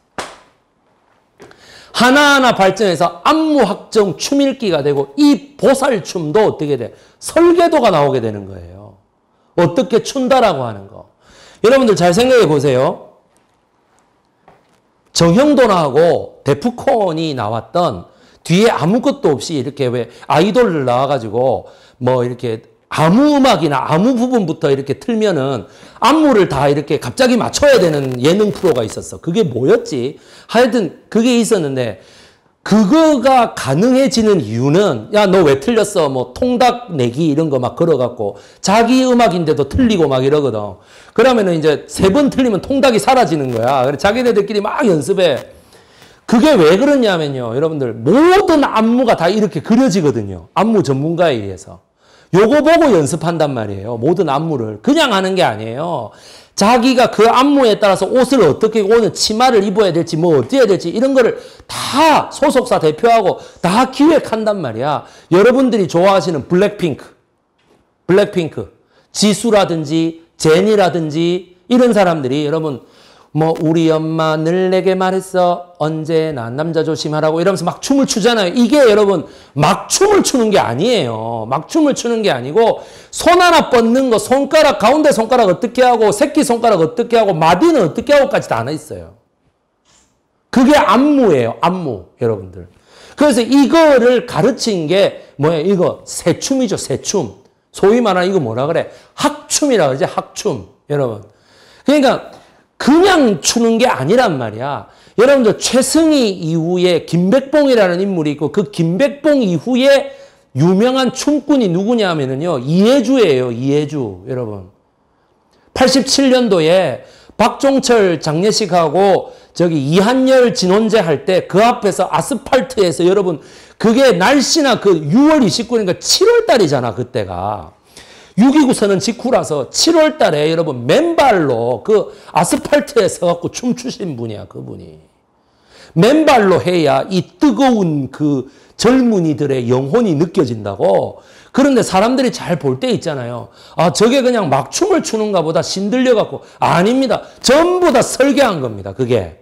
하나하나 발전해서 안무학적 춤읽기가 되고 이 보살춤도 어떻게 돼? 설계도가 나오게 되는 거예요. 어떻게 춘다라고 하는 거. 여러분들 잘 생각해 보세요. 정형돈하고 데프콘이 나왔던 뒤에 아무것도 없이 이렇게 왜 아이돌들 나와가지고 뭐 이렇게 아무 음악이나 아무 부분부터 이렇게 틀면은 안무를 다 이렇게 갑자기 맞춰야 되는 예능 프로가 있었어. 그게 뭐였지? 하여튼 그게 있었는데 그거가 가능해지는 이유는 야, 너 왜 틀렸어? 뭐 통닭 내기 이런 거 막 걸어갖고 자기 음악인데도 틀리고 막 이러거든. 그러면은 이제 3번 틀리면 통닭이 사라지는 거야. 그래서 자기네들끼리 막 연습해. 그게 왜 그러냐면요. 여러분들 모든 안무가 다 이렇게 그려지거든요. 안무 전문가에 의해서. 요거 보고 연습한단 말이에요. 모든 안무를. 그냥 하는 게 아니에요. 자기가 그 안무에 따라서 옷을 어떻게 오늘 치마를 입어야 될지 뭐 어떻게 해야 될지 이런 거를 다 소속사 대표하고 다 기획한단 말이야. 여러분들이 좋아하시는 블랙핑크, 지수라든지 제니라든지 이런 사람들이 여러분 뭐 우리 엄마 늘 내게 말했어 언제나 남자 조심하라고 이러면서 막 춤을 추잖아요. 이게 여러분 막 춤을 추는 게 아니에요. 막 춤을 추는 게 아니고 손 하나 뻗는 거 손가락 가운데 손가락 어떻게 하고 새끼손가락 어떻게 하고 마디는 어떻게 하고까지 다 하나 있어요. 그게 안무예요. 안무 여러분들. 그래서 이거를 가르친 게 뭐예요? 이거 새춤이죠. 새춤. 소위 말하는 이거 뭐라 그래? 학춤이라 그러지. 학춤. 여러분. 그러니까 그냥 추는 게 아니란 말이야. 여러분들 최승희 이후에 김백봉이라는 인물이 있고 그 김백봉 이후에 유명한 춤꾼이 누구냐 하면은요. 이해주예요. 이해주. 여러분. 87년도에 박종철 장례식하고 저기 이한열 진혼제 할 때 그 앞에서 아스팔트에서 여러분 그게 날씨나 그 6월 29일이니까 7월 달이잖아. 그때가. 6.29 직후라서 7월 달에 여러분 맨발로 그 아스팔트에 서갖고 춤추신 분이야. 그분이. 맨발로 해야 이 뜨거운 그 젊은이들의 영혼이 느껴진다고. 그런데 사람들이 잘 볼 때 있잖아요. 아, 저게 그냥 막 춤을 추는가 보다 신들려갖고. 아닙니다. 전부 다 설계한 겁니다. 그게.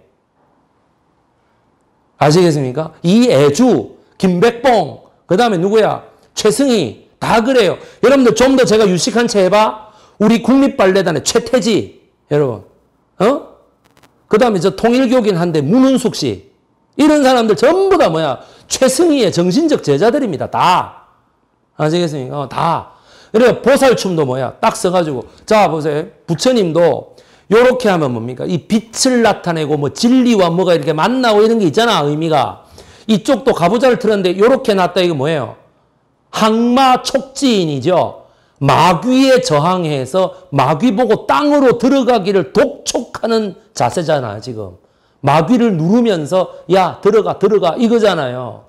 아시겠습니까? 이애주, 김백봉, 그 다음에 누구야? 최승희. 다 그래요. 여러분들 좀 더 제가 유식한 채 해봐. 우리 국립발레단의 최태지. 여러분. 그 다음에 저 통일교긴 한데 문은숙 씨. 이런 사람들 전부 다 뭐야? 최승희의 정신적 제자들입니다. 다. 아시겠습니까? 다. 그래 보살춤도 뭐야? 딱 써가지고. 자, 보세요. 부처님도 요렇게 하면 뭡니까? 이 빛을 나타내고 뭐 진리와 뭐가 이렇게 만나고 이런 게 있잖아. 의미가. 이쪽도 가부좌를 틀었는데 요렇게 놨다. 이거 뭐예요? 항마 촉지인이죠. 마귀에 저항해서 마귀 보고 땅으로 들어가기를 독촉하는 자세잖아. 지금. 마귀를 누르면서 야 들어가 이거잖아요.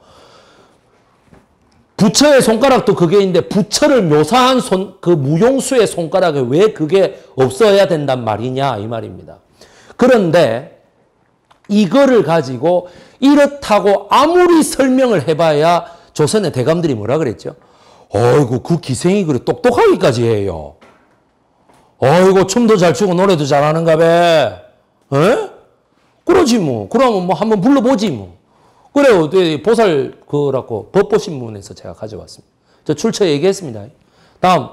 부처의 손가락도 그게 있는데 부처를 묘사한 그 무용수의 손가락에 왜 그게 없어야 된단 말이냐 이 말입니다. 그런데 이거를 가지고 이렇다고 아무리 설명을 해봐야 조선의 대감들이 뭐라 그랬죠? 어이구 그 기생이 그래 똑똑하기까지 해요. 어이구 춤도 잘 추고 노래도 잘하는가 봐. 에? 그러지 뭐. 그러면 뭐 한번 불러보지 뭐. 그래요. 보살 그라고 법보신문에서 제가 가져왔습니다. 저 출처 얘기했습니다. 다음.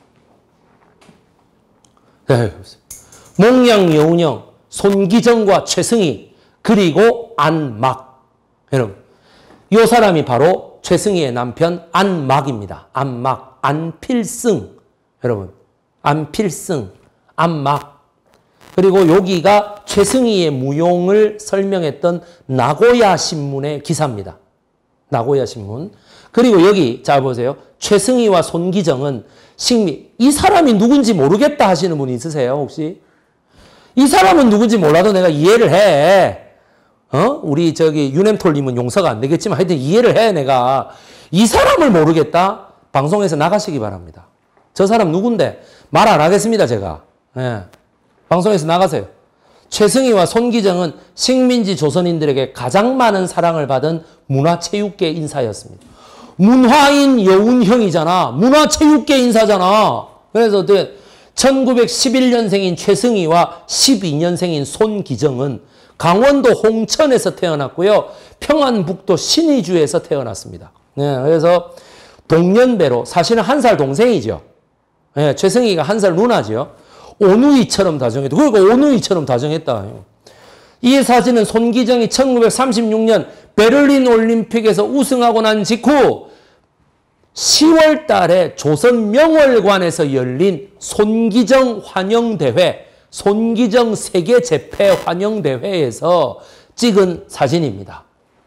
네, 몽양 여운형, 손기정과 최승희 그리고 안막. 여러분, 이 사람이 바로 최승희의 남편 안막입니다. 안막, 안필승. 여러분, 안필승, 안막. 그리고 여기가 최승희의 무용을 설명했던 나고야 신문의 기사입니다. 나고야 신문. 그리고 여기 자 보세요. 최승희와 손기정은 식미. 이 사람이 누군지 모르겠다 하시는 분이 있으세요? 혹시? 이 사람은 누군지 몰라도 내가 이해를 해. 우리 저기 유냄톨님은 용서가 안 되겠지만 하여튼 이해를 해 내가. 이 사람을 모르겠다? 방송에서 나가시기 바랍니다. 저 사람 누군데? 말 안 하겠습니다 제가. 예. 방송에서 나가세요. 최승희와 손기정은 식민지 조선인들에게 가장 많은 사랑을 받은 문화체육계 인사였습니다. 문화인 여운형이잖아. 문화체육계 인사잖아. 그래서 1911년생인 최승희와 12년생인 손기정은 강원도 홍천에서 태어났고요. 평안북도 신의주에서 태어났습니다. 네, 그래서 동년배로 사실은 한 살 동생이죠. 네, 최승희가 한 살 누나죠. 오누이처럼 다정했다. 그러니까 오누이처럼 다정했다. 이 사진은 손기정이 1936년 베를린 올림픽에서 우승하고 난 직후 10월 달에 조선 명월관에서 열린 손기정 환영대회, 손기정 세계재패 환영대회에서 찍은 사진입니다.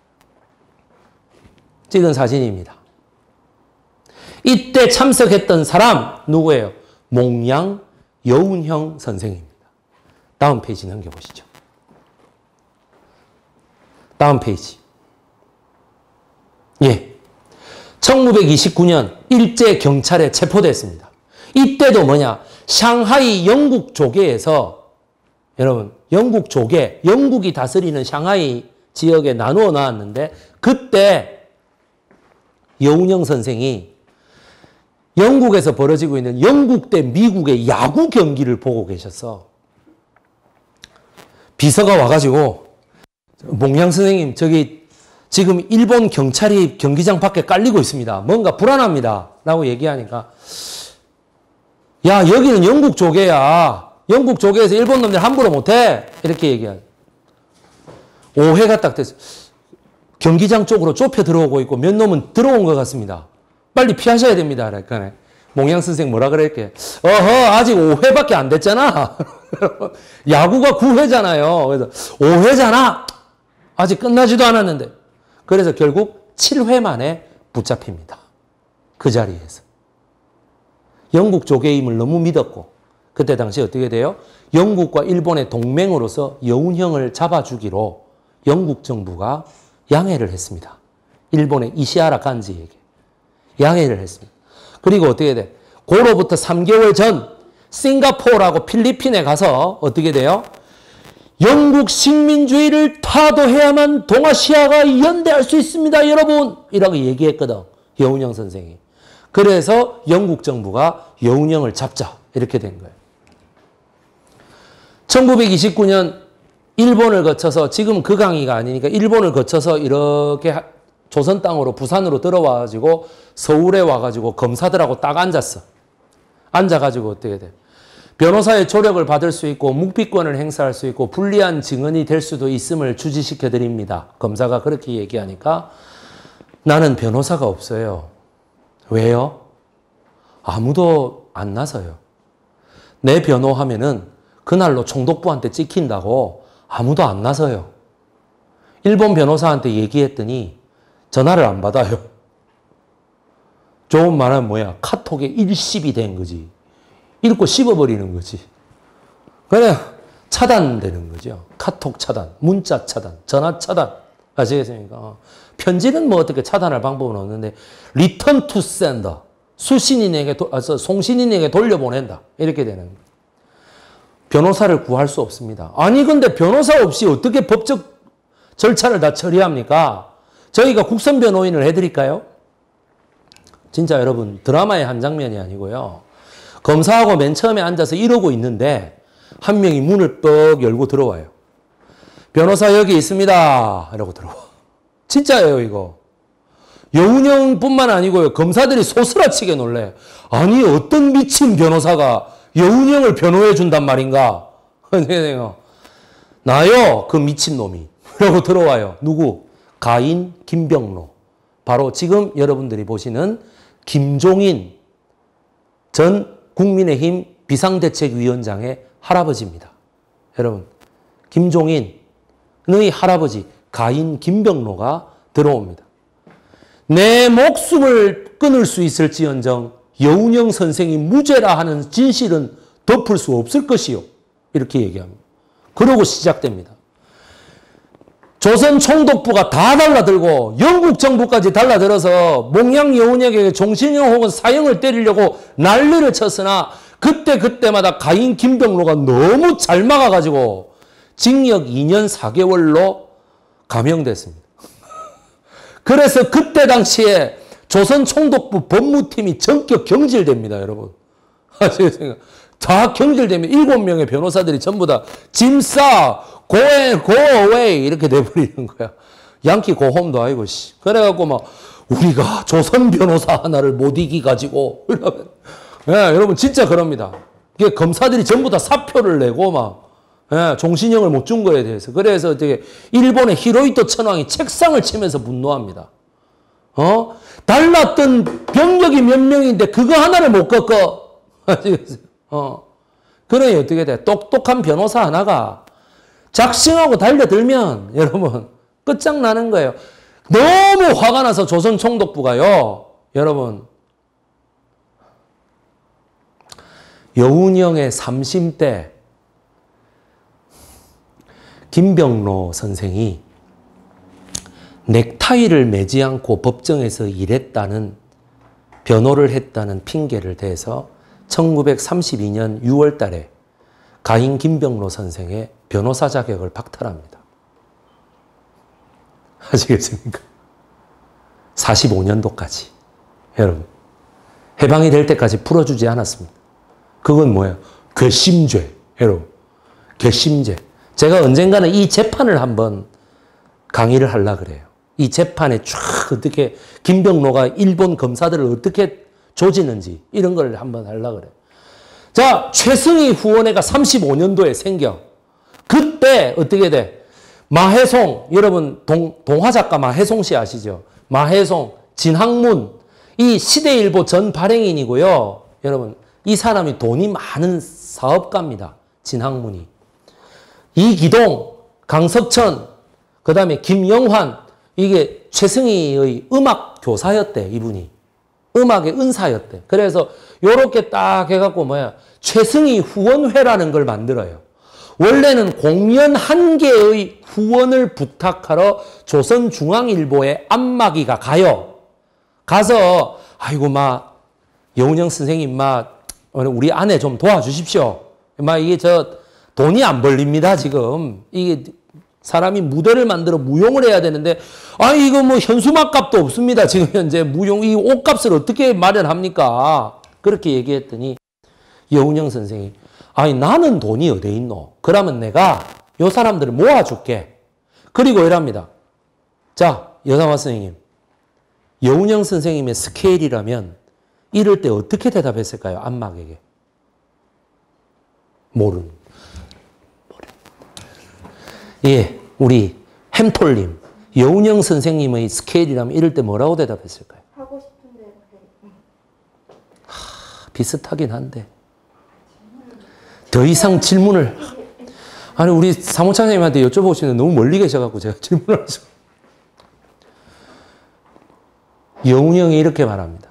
찍은 사진입니다. 이때 참석했던 사람 누구예요? 몽양 여운형 선생입니다. 다음 페이지 넘겨보시죠. 다음 페이지. 예. 1929년 일제 경찰에 체포됐습니다. 이때도 뭐냐? 샹하이 영국 조계에서 여러분 영국 조계, 영국이 다스리는 샹하이 지역에 나누어 놨는데 그때 여운형 선생이 영국에서 벌어지고 있는 영국 대 미국의 야구 경기를 보고 계셨어. 비서가 와가지고 몽양 선생님 저기 지금 일본 경찰이 경기장 밖에 깔리고 있습니다. 뭔가 불안합니다. 라고 얘기하니까 야 여기는 영국 조계야. 영국 조계에서 일본 놈들 함부로 못해. 이렇게 얘기하죠. 오해가 딱 됐어요. 경기장 쪽으로 좁혀 들어오고 있고 몇 놈은 들어온 것 같습니다. 빨리 피하셔야 됩니다. 그러니까 몽양 선생 뭐라 그랬게? 어허, 아직 5회밖에 안 됐잖아. 야구가 9회잖아요. 그래서 5회잖아. 아직 끝나지도 않았는데. 그래서 결국 7회 만에 붙잡힙니다. 그 자리에서. 영국 조계의 힘을 너무 믿었고, 그때 당시 어떻게 돼요? 영국과 일본의 동맹으로서 여운형을 잡아주기로 영국 정부가 양해를 했습니다. 일본의 이시하라 간지에게. 양해를 했습니다. 그리고 어떻게 돼? 고로부터 3개월 전 싱가포르하고 필리핀에 가서 어떻게 돼요? 영국 식민주의를 타도해야만 동아시아가 연대할 수 있습니다, 여러분! 이라고 얘기했거든, 여운형 선생이. 그래서 영국 정부가 여운형을 잡자, 이렇게 된 거예요. 1929년 일본을 거쳐서, 지금 그 강의가 아니니까 일본을 거쳐서 이렇게 조선 땅으로, 부산으로 들어와가지고 서울에 와가지고 검사들하고 딱 앉았어. 앉아가지고 어떻게 돼? 변호사의 조력을 받을 수 있고 묵비권을 행사할 수 있고 불리한 증언이 될 수도 있음을 주지시켜 드립니다. 검사가 그렇게 얘기하니까 나는 변호사가 없어요. 왜요? 아무도 안 나서요. 내 변호하면은 그날로 총독부한테 찍힌다고 아무도 안 나서요. 일본 변호사한테 얘기했더니 전화를 안 받아요. 좋은 말은 뭐야? 카톡에 일십이 된 거지. 읽고 씹어버리는 거지. 그래, 차단되는 거죠. 카톡 차단, 문자 차단, 전화 차단. 아시겠습니까? 편지는 뭐 어떻게 차단할 방법은 없는데, return to sender. 송신인에게 돌려보낸다. 이렇게 되는 거예요. 변호사를 구할 수 없습니다. 아니, 근데 변호사 없이 어떻게 법적 절차를 다 처리합니까? 저희가 국선 변호인을 해드릴까요? 진짜 여러분, 드라마의 한 장면이 아니고요. 검사하고 맨 처음에 앉아서 이러고 있는데 한 명이 문을 뻑 열고 들어와요. 변호사 여기 있습니다. 이러고 들어와. 진짜예요, 이거. 여운형뿐만 아니고요. 검사들이 소스라치게 놀래. 아니, 어떤 미친 변호사가 여운형을 변호해 준단 말인가? 나요, 그 미친놈이. 이러고 들어와요. 누구? 가인 김병로. 바로 지금 여러분들이 보시는 김종인 전 국민의힘 비상대책위원장의 할아버지입니다. 여러분, 김종인의 할아버지 가인 김병로가 들어옵니다. 내 목숨을 끊을 수 있을지언정 여운형 선생이 무죄라 하는 진실은 덮을 수 없을 것이요. 이렇게 얘기합니다. 그러고 시작됩니다. 조선 총독부가 다 달라들고 영국 정부까지 달라들어서 몽양 여운형에게 종신형 혹은 사형을 때리려고 난리를 쳤으나 그때마다 가인 김병로가 너무 잘 막아가지고 징역 2년 4개월로 감형됐습니다. 그래서 그때 당시에 조선 총독부 법무팀이 전격 경질됩니다, 여러분. 아시겠습니까? 다 경질되면 7명의 변호사들이 전부 다 짐 싸, go away 이렇게 돼버리는 거야. 양키 고홈도 아니고 씨. 그래갖고 막 우리가 조선 변호사 하나를 못 이기가지고 예, 여러분 진짜 그럽니다. 이게 검사들이 전부 다 사표를 내고 막 예, 종신형을 못 준 거에 대해서. 그래서 되게 일본의 히로히토 천황이 책상을 치면서 분노합니다. 달랐던 병력이 몇 명인데 그거 하나를 못 꺾어. 그러니 어떻게 돼? 똑똑한 변호사 하나가 작심하고 달려들면 여러분 끝장나는 거예요. 너무 화가 나서 조선 총독부가요. 여러분 여운형의 3심 때 김병로 선생이 넥타이를 매지 않고 법정에서 일했다는 변호를 했다는 핑계를 대서 1932년 6월 달에 가인 김병로 선생의 변호사 자격을 박탈합니다. 아시겠습니까? 45년도까지. 여러분, 해방이 될 때까지 풀어주지 않았습니다. 그건 뭐예요? 괘씸죄. 여러분, 괘씸죄. 제가 언젠가는 이 재판을 한번 강의를 하려고 그래요. 이 재판에 쫙 어떻게 김병로가 일본 검사들을 어떻게 조지는지 이런 걸 한번 하려고 그래요. 자, 최승희 후원회가 35년도에 생겨. 그때 어떻게 돼? 마해송, 여러분 동화 작가 마해송 씨 아시죠? 마해송, 진학문 이 시대일보 전 발행인이고요. 여러분, 이 사람이 돈이 많은 사업가입니다. 진학문이. 이기동, 강석천, 그 다음에 김영환, 이게 최승희의 음악 교사였대, 이분이. 음악의 은사였대. 그래서 요렇게 딱 해갖고 최승희 후원회라는 걸 만들어요. 원래는 공연 한 개의 후원을 부탁하러 조선중앙일보에 안마기가 가요. 가서 아이고 여운형 선생님 우리 아내 좀 도와주십시오. 이게 돈이 안 벌립니다 지금. 이게 사람이 무대를 만들어 무용을 해야 되는데 이거 현수막 값도 없습니다. 지금 현재 무용 이 옷값을 어떻게 마련합니까? 그렇게 얘기했더니 여운형 선생이 나는 돈이 어디 있노? 그러면 내가 요 사람들을 모아줄게. 그리고 이랍니다. 자, 여상화 선생님. 여운형 선생님의 스케일이라면 이럴 때 어떻게 대답했을까요? 안막에게. 모르는. 예, 우리 햄톨님. 여운형 선생님의 스케일이라면 이럴 때 뭐라고 대답했을까요? 하고 싶은 대로 해. 비슷하긴 한데. 더 이상 질문을. 아니, 우리 사무차장님한테 여쭤보시는데 너무 멀리 계셔갖고 제가 질문을 하죠. 여운형이 이렇게 말합니다.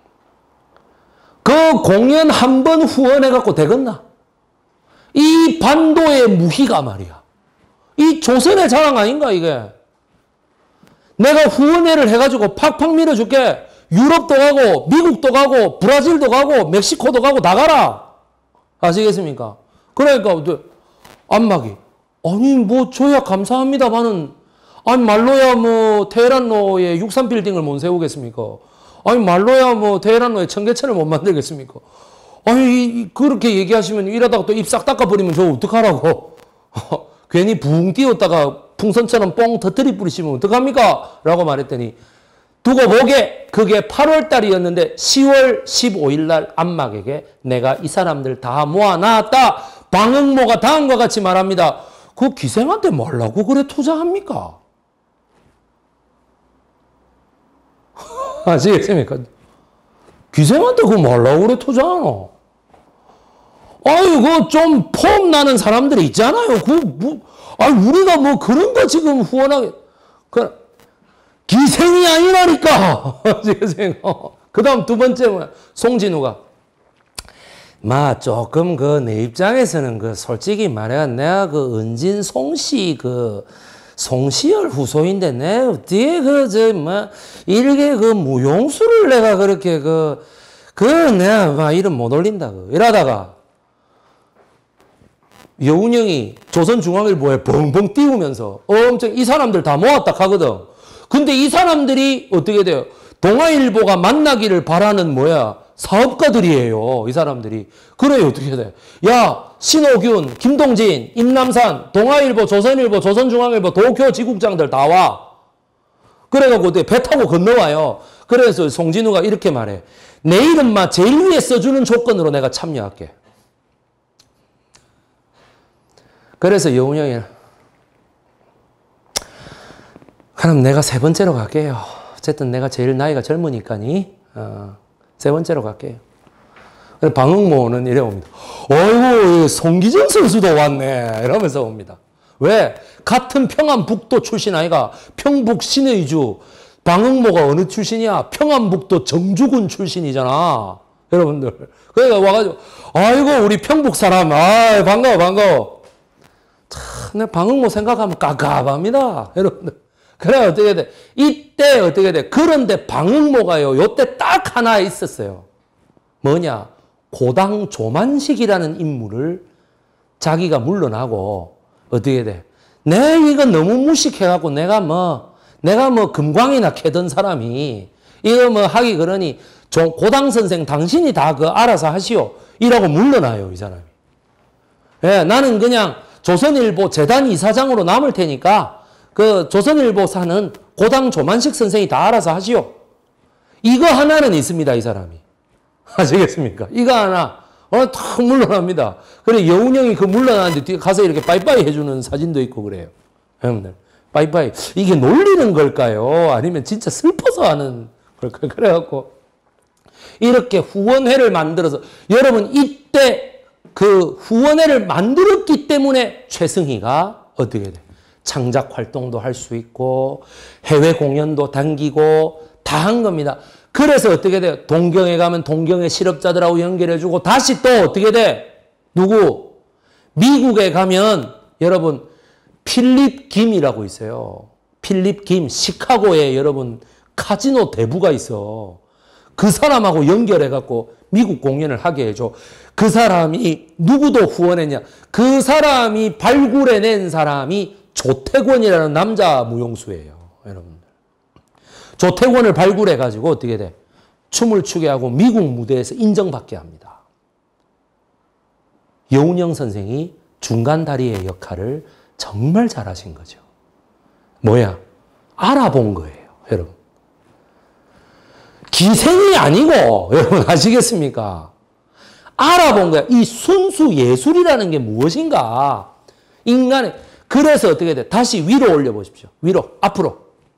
그 공연 한 번 후원해갖고 되겠나? 이 반도의 무희가 말이야. 이 조선의 자랑 아닌가, 이게? 내가 후원회를 해가지고 팍팍 밀어줄게. 유럽도 가고, 미국도 가고, 브라질도 가고, 멕시코도 가고, 나가라. 아시겠습니까? 그러니까, 안마기. 저야 감사합니다만은, 말로야 테헤란로에 63빌딩을 못 세우겠습니까? 말로야 테헤란로에 청계천을 못 만들겠습니까? 그렇게 얘기하시면 이러다가 또 입 싹 닦아버리면 저 어떡하라고. 괜히 붕 띄웠다가 풍선처럼 뻥 터뜨리 뿌리시면 어떡합니까? 라고 말했더니 두고 보게 그게 8월 달이었는데 10월 15일 날 안막에게 내가 이 사람들 다 모아놨다. 방응모가 다음과 같이 말합니다. 그 기생한테 말라고 그래 투자합니까? 아시겠습니까? 기생한테 그거 말라고 그래 투자하노? 그 좀 폼 나는 사람들이 있잖아요. 우리가 그런 거 지금 후원하게. 기생이 아니라니까. 그 다음 두 번째 송진우가. 조금 내 입장에서는 솔직히 말해 내가 은진 송씨 송시열 후손인데 내가 어떻게 이렇게 무용수를 내가 그렇게 내가 이름 못 올린다. 이러다가 여운형이 조선중앙일보에 벙벙 띄우면서 엄청 이 사람들 다 모았다 하거든. 근데 이 사람들이 어떻게 돼요? 동아일보가 만나기를 바라는 사업가들이에요. 이 사람들이. 그래 어떻게 돼? 야, 신호균, 김동진, 임남산, 동아일보, 조선일보, 조선중앙일보, 도쿄 지국장들 다 와. 그래갖고 배 타고 건너와요. 그래서 송진우가 이렇게 말해. 내 이름만 제일 위에 써주는 조건으로 내가 참여할게. 그래서 여운형이 그럼 내가 세 번째로 갈게요. 어쨌든 내가 제일 나이가 젊으니까니 세 번째로 갈게요. 방응모는 이래 옵니다. 어이구 송기정 선수도 왔네. 이러면서 옵니다. 왜? 같은 평안북도 출신 아이가 평북 신의주 방응모가 어느 출신이야? 평안북도 정주군 출신이잖아. 여러분들. 그러니까 와가지고 아이고 우리 평북 사람 반가워. 참, 내 방응모 생각하면 깝깝합니다. 여러분들. 그래 어떻게 돼? 이때 어떻게 돼? 그런데 방응모가요. 요때 딱 하나 있었어요. 뭐냐? 고당 조만식이라는 인물을 자기가 물러나고 어떻게 돼? 이거 너무 무식해갖고 내가 금광이나 캐던 사람이 이거 하기 그러니 고당 선생 당신이 다 알아서 하시오. 이라고 물러나요, 이 사람이. 예, 나는 그냥 조선일보 재단 이사장으로 남을 테니까 조선일보 사는 고당 조만식 선생이 다 알아서 하시오. 이거 하나는 있습니다, 이 사람이. 아시겠습니까? 이거 하나, 탁 물러납니다. 그래, 여운형이 물러나는데 뒤에 가서 이렇게 빠이빠이 해주는 사진도 있고 그래요. 여러분들. 빠이빠이. 이게 놀리는 걸까요? 아니면 진짜 슬퍼서 하는 걸까요? 그래갖고, 이렇게 후원회를 만들어서 여러분 이때 그 후원회를 만들었기 때문에 최승희가 어떻게 돼? 창작 활동도 할 수 있고 해외 공연도 당기고 다 한 겁니다. 그래서 어떻게 돼요? 동경에 가면 동경의 실업자들하고 연결해주고 다시 또 어떻게 돼? 누구? 미국에 가면 여러분 필립 김이라고 있어요. 필립 김, 시카고에 여러분 카지노 대부가 있어. 그 사람하고 연결해갖고 미국 공연을 하게 해줘. 그 사람이 누구도 후원했냐? 그 사람이 발굴해낸 사람이 조태권이라는 남자 무용수예요. 여러분들. 조태권을 발굴해가지고 어떻게 돼? 춤을 추게 하고 미국 무대에서 인정받게 합니다. 여운형 선생이 중간 다리의 역할을 정말 잘하신 거죠. 뭐야? 알아본 거예요. 여러분. 기생이 아니고 여러분 아시겠습니까? 알아본 거야. 이 순수 예술이라는 게 무엇인가? 인간의 그래서 어떻게 돼? 다시 위로 올려보십시오. 위로. 앞으로.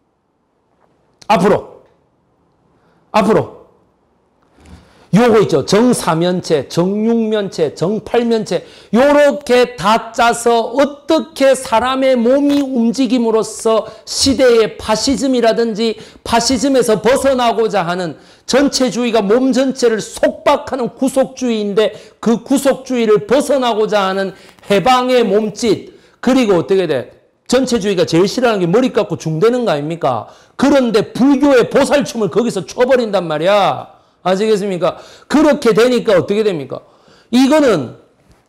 앞으로. 앞으로. 요거 있죠. 정사면체, 정육면체, 정팔면체 요렇게 다 짜서 어떻게 사람의 몸이 움직임으로써 시대의 파시즘이라든지 파시즘에서 벗어나고자 하는 전체주의가 몸 전체를 속박하는 구속주의인데 그 구속주의를 벗어나고자 하는 해방의 몸짓 그리고 어떻게 돼? 전체주의가 제일 싫어하는 게 머리 깎고 중대는 거 아닙니까? 그런데 불교의 보살춤을 거기서 춰버린단 말이야. 아시겠습니까? 그렇게 되니까 어떻게 됩니까? 이거는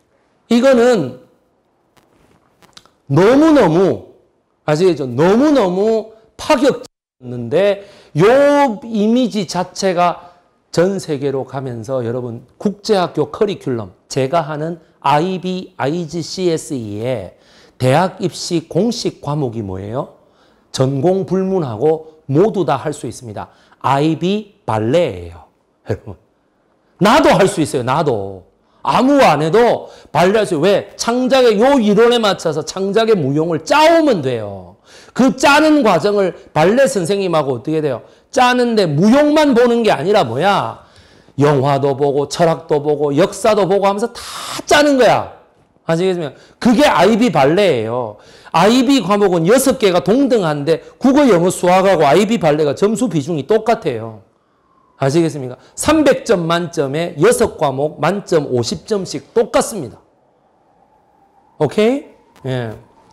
너무너무 아시겠죠? 너무너무 파격적이었는데 요 이미지 자체가 전 세계로 가면서 여러분 국제학교 커리큘럼 제가 하는 IB, IGCSE에 대학 입시 공식 과목이 뭐예요? 전공 불문하고 모두 다 할 수 있습니다. IB 발레예요. 여러분. 나도 할 수 있어요. 나도. 아무 안 해도 발레 할 수 있어요. 왜? 창작의 요 이론에 맞춰서 창작의 무용을 짜오면 돼요. 그 짜는 과정을 발레 선생님하고 어떻게 돼요? 짜는데 무용만 보는 게 아니라 뭐야? 영화도 보고 철학도 보고 역사도 보고 하면서 다 짜는 거야. 아시겠습니까? 그게 IB 발레예요. IB 과목은 6개가 동등한데 국어, 영어, 수학하고 IB 발레가 점수 비중이 똑같아요. 아시겠습니까? 300점 만점에 6과목 만점 50점씩 똑같습니다. 오케이? 예.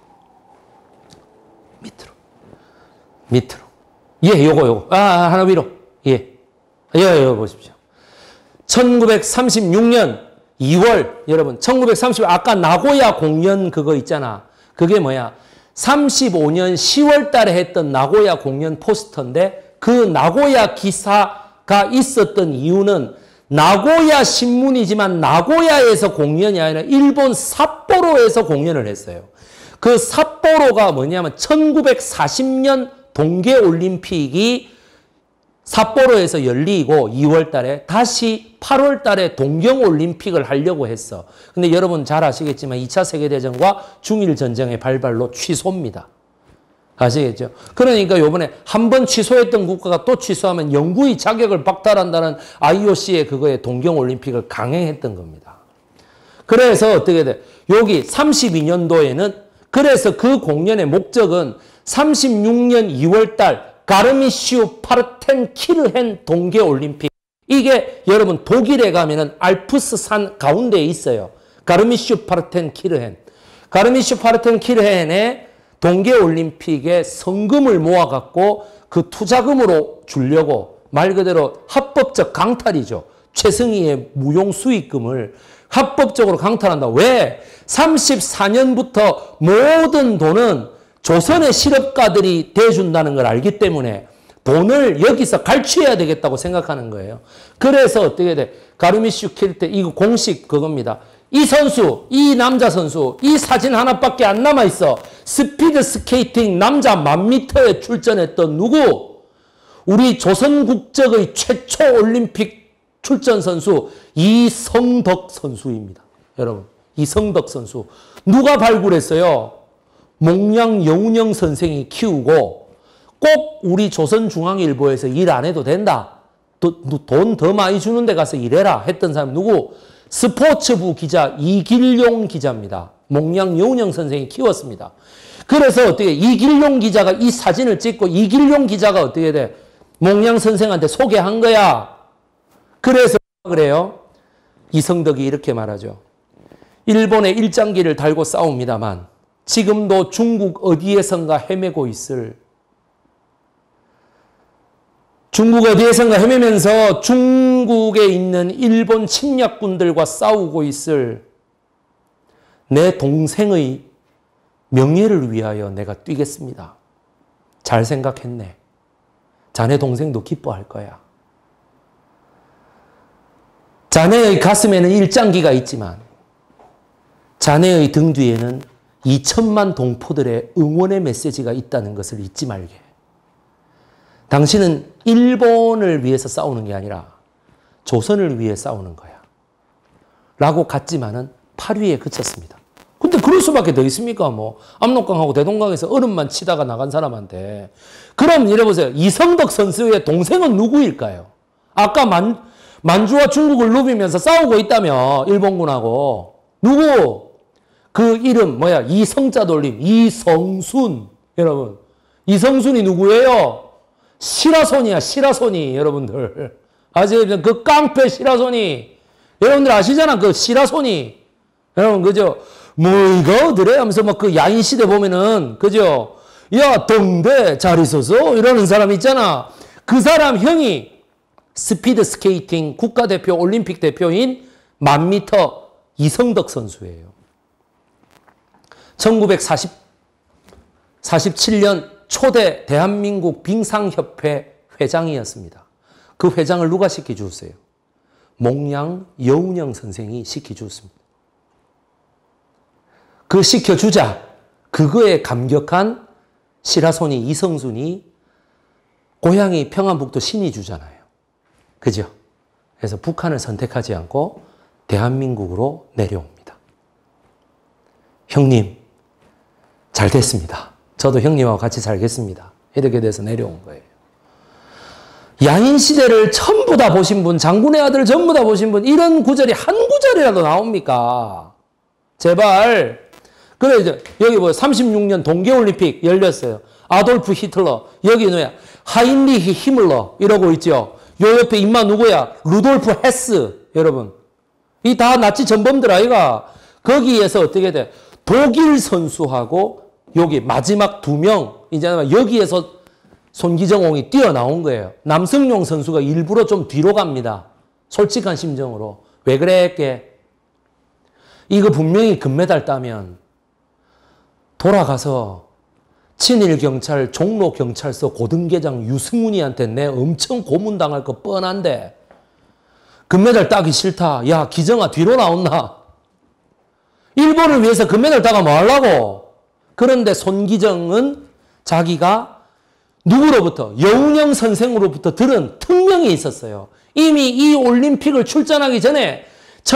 밑으로. 예, 요거. 하나 위로. 예. 이거 보십시오. 1936년 2월, 여러분, 1930, 아까 나고야 공연 그거 있잖아. 그게 뭐야? 35년 10월 달에 했던 나고야 공연 포스터인데 그 나고야 기사가 있었던 이유는 나고야 신문이지만 나고야에서 공연이 아니라 일본 삿포로에서 공연을 했어요. 그 삿포로가 뭐냐면 1940년 동계올림픽이 삿포로에서 열리고 2월 달에 다시 8월 달에 동경올림픽을 하려고 했어. 근데 여러분 잘 아시겠지만 2차 세계대전과 중일전쟁의 발발로 취소입니다. 아시겠죠? 그러니까 요번에 한 번 취소했던 국가가 또 취소하면 영구히 자격을 박탈한다는 IOC의 그거에 동경올림픽을 강행했던 겁니다. 그래서 어떻게 돼? 여기 32년도에는 그래서 그 공연의 목적은 36년 2월 달 가르미슈 파르텐키르헨 동계올림픽. 이게 여러분 독일에 가면은 알프스 산 가운데에 있어요. 가르미슈 파르텐키르헨. 가르미슈 파르텐키르헨의 동계올림픽에 성금을 모아갖고 그 투자금으로 주려고 말 그대로 합법적 강탈이죠. 최승희의 무용 수익금을 합법적으로 강탈한다. 왜? 34년부터 모든 돈은 조선의 실업가들이 대준다는 걸 알기 때문에 돈을 여기서 갈취해야 되겠다고 생각하는 거예요. 그래서 어떻게 돼? 가르미슈 키르테 이거 공식 그겁니다. 이 선수, 이 남자 선수, 이 사진 하나밖에 안 남아있어. 스피드 스케이팅 남자 1000m에 출전했던 누구? 우리 조선 국적의 최초 올림픽 출전 선수 이성덕 선수입니다. 여러분, 이성덕 선수. 누가 발굴했어요? 몽양 여운형 선생이 키우고 꼭 우리 조선중앙일보에서 일 안 해도 된다. 돈 더 많이 주는 데 가서 일해라 했던 사람 누구? 스포츠부 기자 이길용 기자입니다. 몽양 여운형 선생이 키웠습니다. 그래서 어떻게 이길용 기자가 이 사진을 찍고 이길용 기자가 어떻게 돼? 몽양 선생한테 소개한 거야. 그래서 그래요. 이성덕이 이렇게 말하죠. 일본의 일장기를 달고 싸웁니다만 지금도 중국 어디에선가 헤매고 있을, 중국 어디에선가 헤매면서 중국에 있는 일본 침략군들과 싸우고 있을 내 동생의 명예를 위하여 내가 뛰겠습니다. 잘 생각했네. 자네 동생도 기뻐할 거야. 자네의 가슴에는 일장기가 있지만 자네의 등 뒤에는 2천만 동포들의 응원의 메시지가 있다는 것을 잊지 말게. 당신은 일본을 위해서 싸우는 게 아니라 조선을 위해 싸우는 거야. 라고 갔지만은 8위에 그쳤습니다. 근데 그럴 수밖에 더 있습니까? 뭐 압록강하고 대동강에서 얼음만 치다가 나간 사람한테. 그럼 이래보세요. 이성덕 선수의 동생은 누구일까요? 아까 만주와 중국을 누비면서 싸우고 있다며 일본군하고. 누구? 그 이름 뭐야? 이성자 돌림. 이성순. 여러분. 이성순이 누구예요? 시라손이야. 시라손이. 여러분들. 아시겠죠? 그 깡패 시라손이. 여러분들 아시잖아. 그 시라손이. 여러분 그죠? 뭐 이거 어드래? 하면서 막 그 야인시대 보면은 그죠? 야 동대 잘 있어서 이러는 사람 있잖아. 그 사람 형이 스피드 스케이팅 국가대표 올림픽 대표인 1000m 이성덕 선수예요. 1947년 초대 대한민국 빙상협회 회장이었습니다. 그 회장을 누가 시켜주었어요? 몽양 여운형 선생이 시켜주었습니다. 그 시켜주자 그거에 감격한 시라손이 이성순이 고향이 평안북도 신의주잖아요. 그죠? 그래서 북한을 선택하지 않고 대한민국으로 내려옵니다. 형님 잘 됐습니다. 저도 형님하고 같이 살겠습니다. 이렇게 돼서 내려온 거예요. 야인시대를 전부 다 보신 분, 장군의 아들 전부 다 보신 분, 이런 구절이 한 구절이라도 나옵니까? 제발. 그래, 이제, 여기 뭐, 36년 동계올림픽 열렸어요. 아돌프 히틀러. 여기 누구야? 하인리히 히물러. 이러고 있죠. 요 옆에 인마 누구야? 루돌프 헤스. 여러분. 이 다 나치 전범들 아이가. 거기에서 어떻게 돼? 독일 선수하고 여기 마지막 2명. 이제 여기에서 손기정홍이 뛰어나온 거예요. 남승용 선수가 일부러 좀 뒤로 갑니다. 솔직한 심정으로. 왜 그랬게? 이거 분명히 금메달 따면 돌아가서 친일경찰 종로경찰서 고등계장 유승훈이한테 내 엄청 고문당할 거 뻔한데 금메달 따기 싫다. 야 기정아 뒤로 나온나. 일본을 위해서 금메달 따가 뭐 하려고. 그런데 손기정은 자기가 누구로부터? 여운형 선생으로부터 들은 특명이 있었어요. 이미 이 올림픽을 출전하기 전에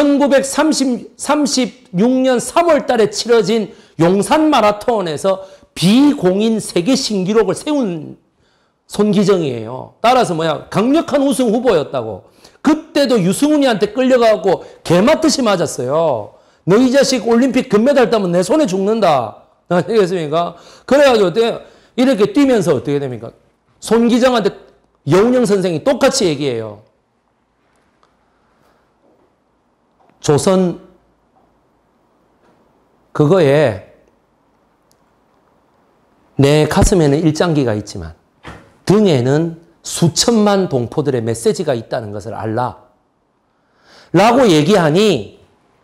1936년 3월 달에 치러진 용산 마라톤에서 비공인 세계 신기록을 세운 손기정이에요. 따라서 뭐야? 강력한 우승 후보였다고. 그때도 유승훈이한테 끌려가고 개맞듯이 맞았어요. 너 이 자식 올림픽 금메달 따면 내 손에 죽는다. 아시겠습니까? 그래가지고 이렇게 뛰면서 어떻게 됩니까? 손기정한테 여운형 선생이 똑같이 얘기해요. 조선 그거에 내 가슴에는 일장기가 있지만 등에는 수천만 동포들의 메시지가 있다는 것을 알라. 라고 얘기하니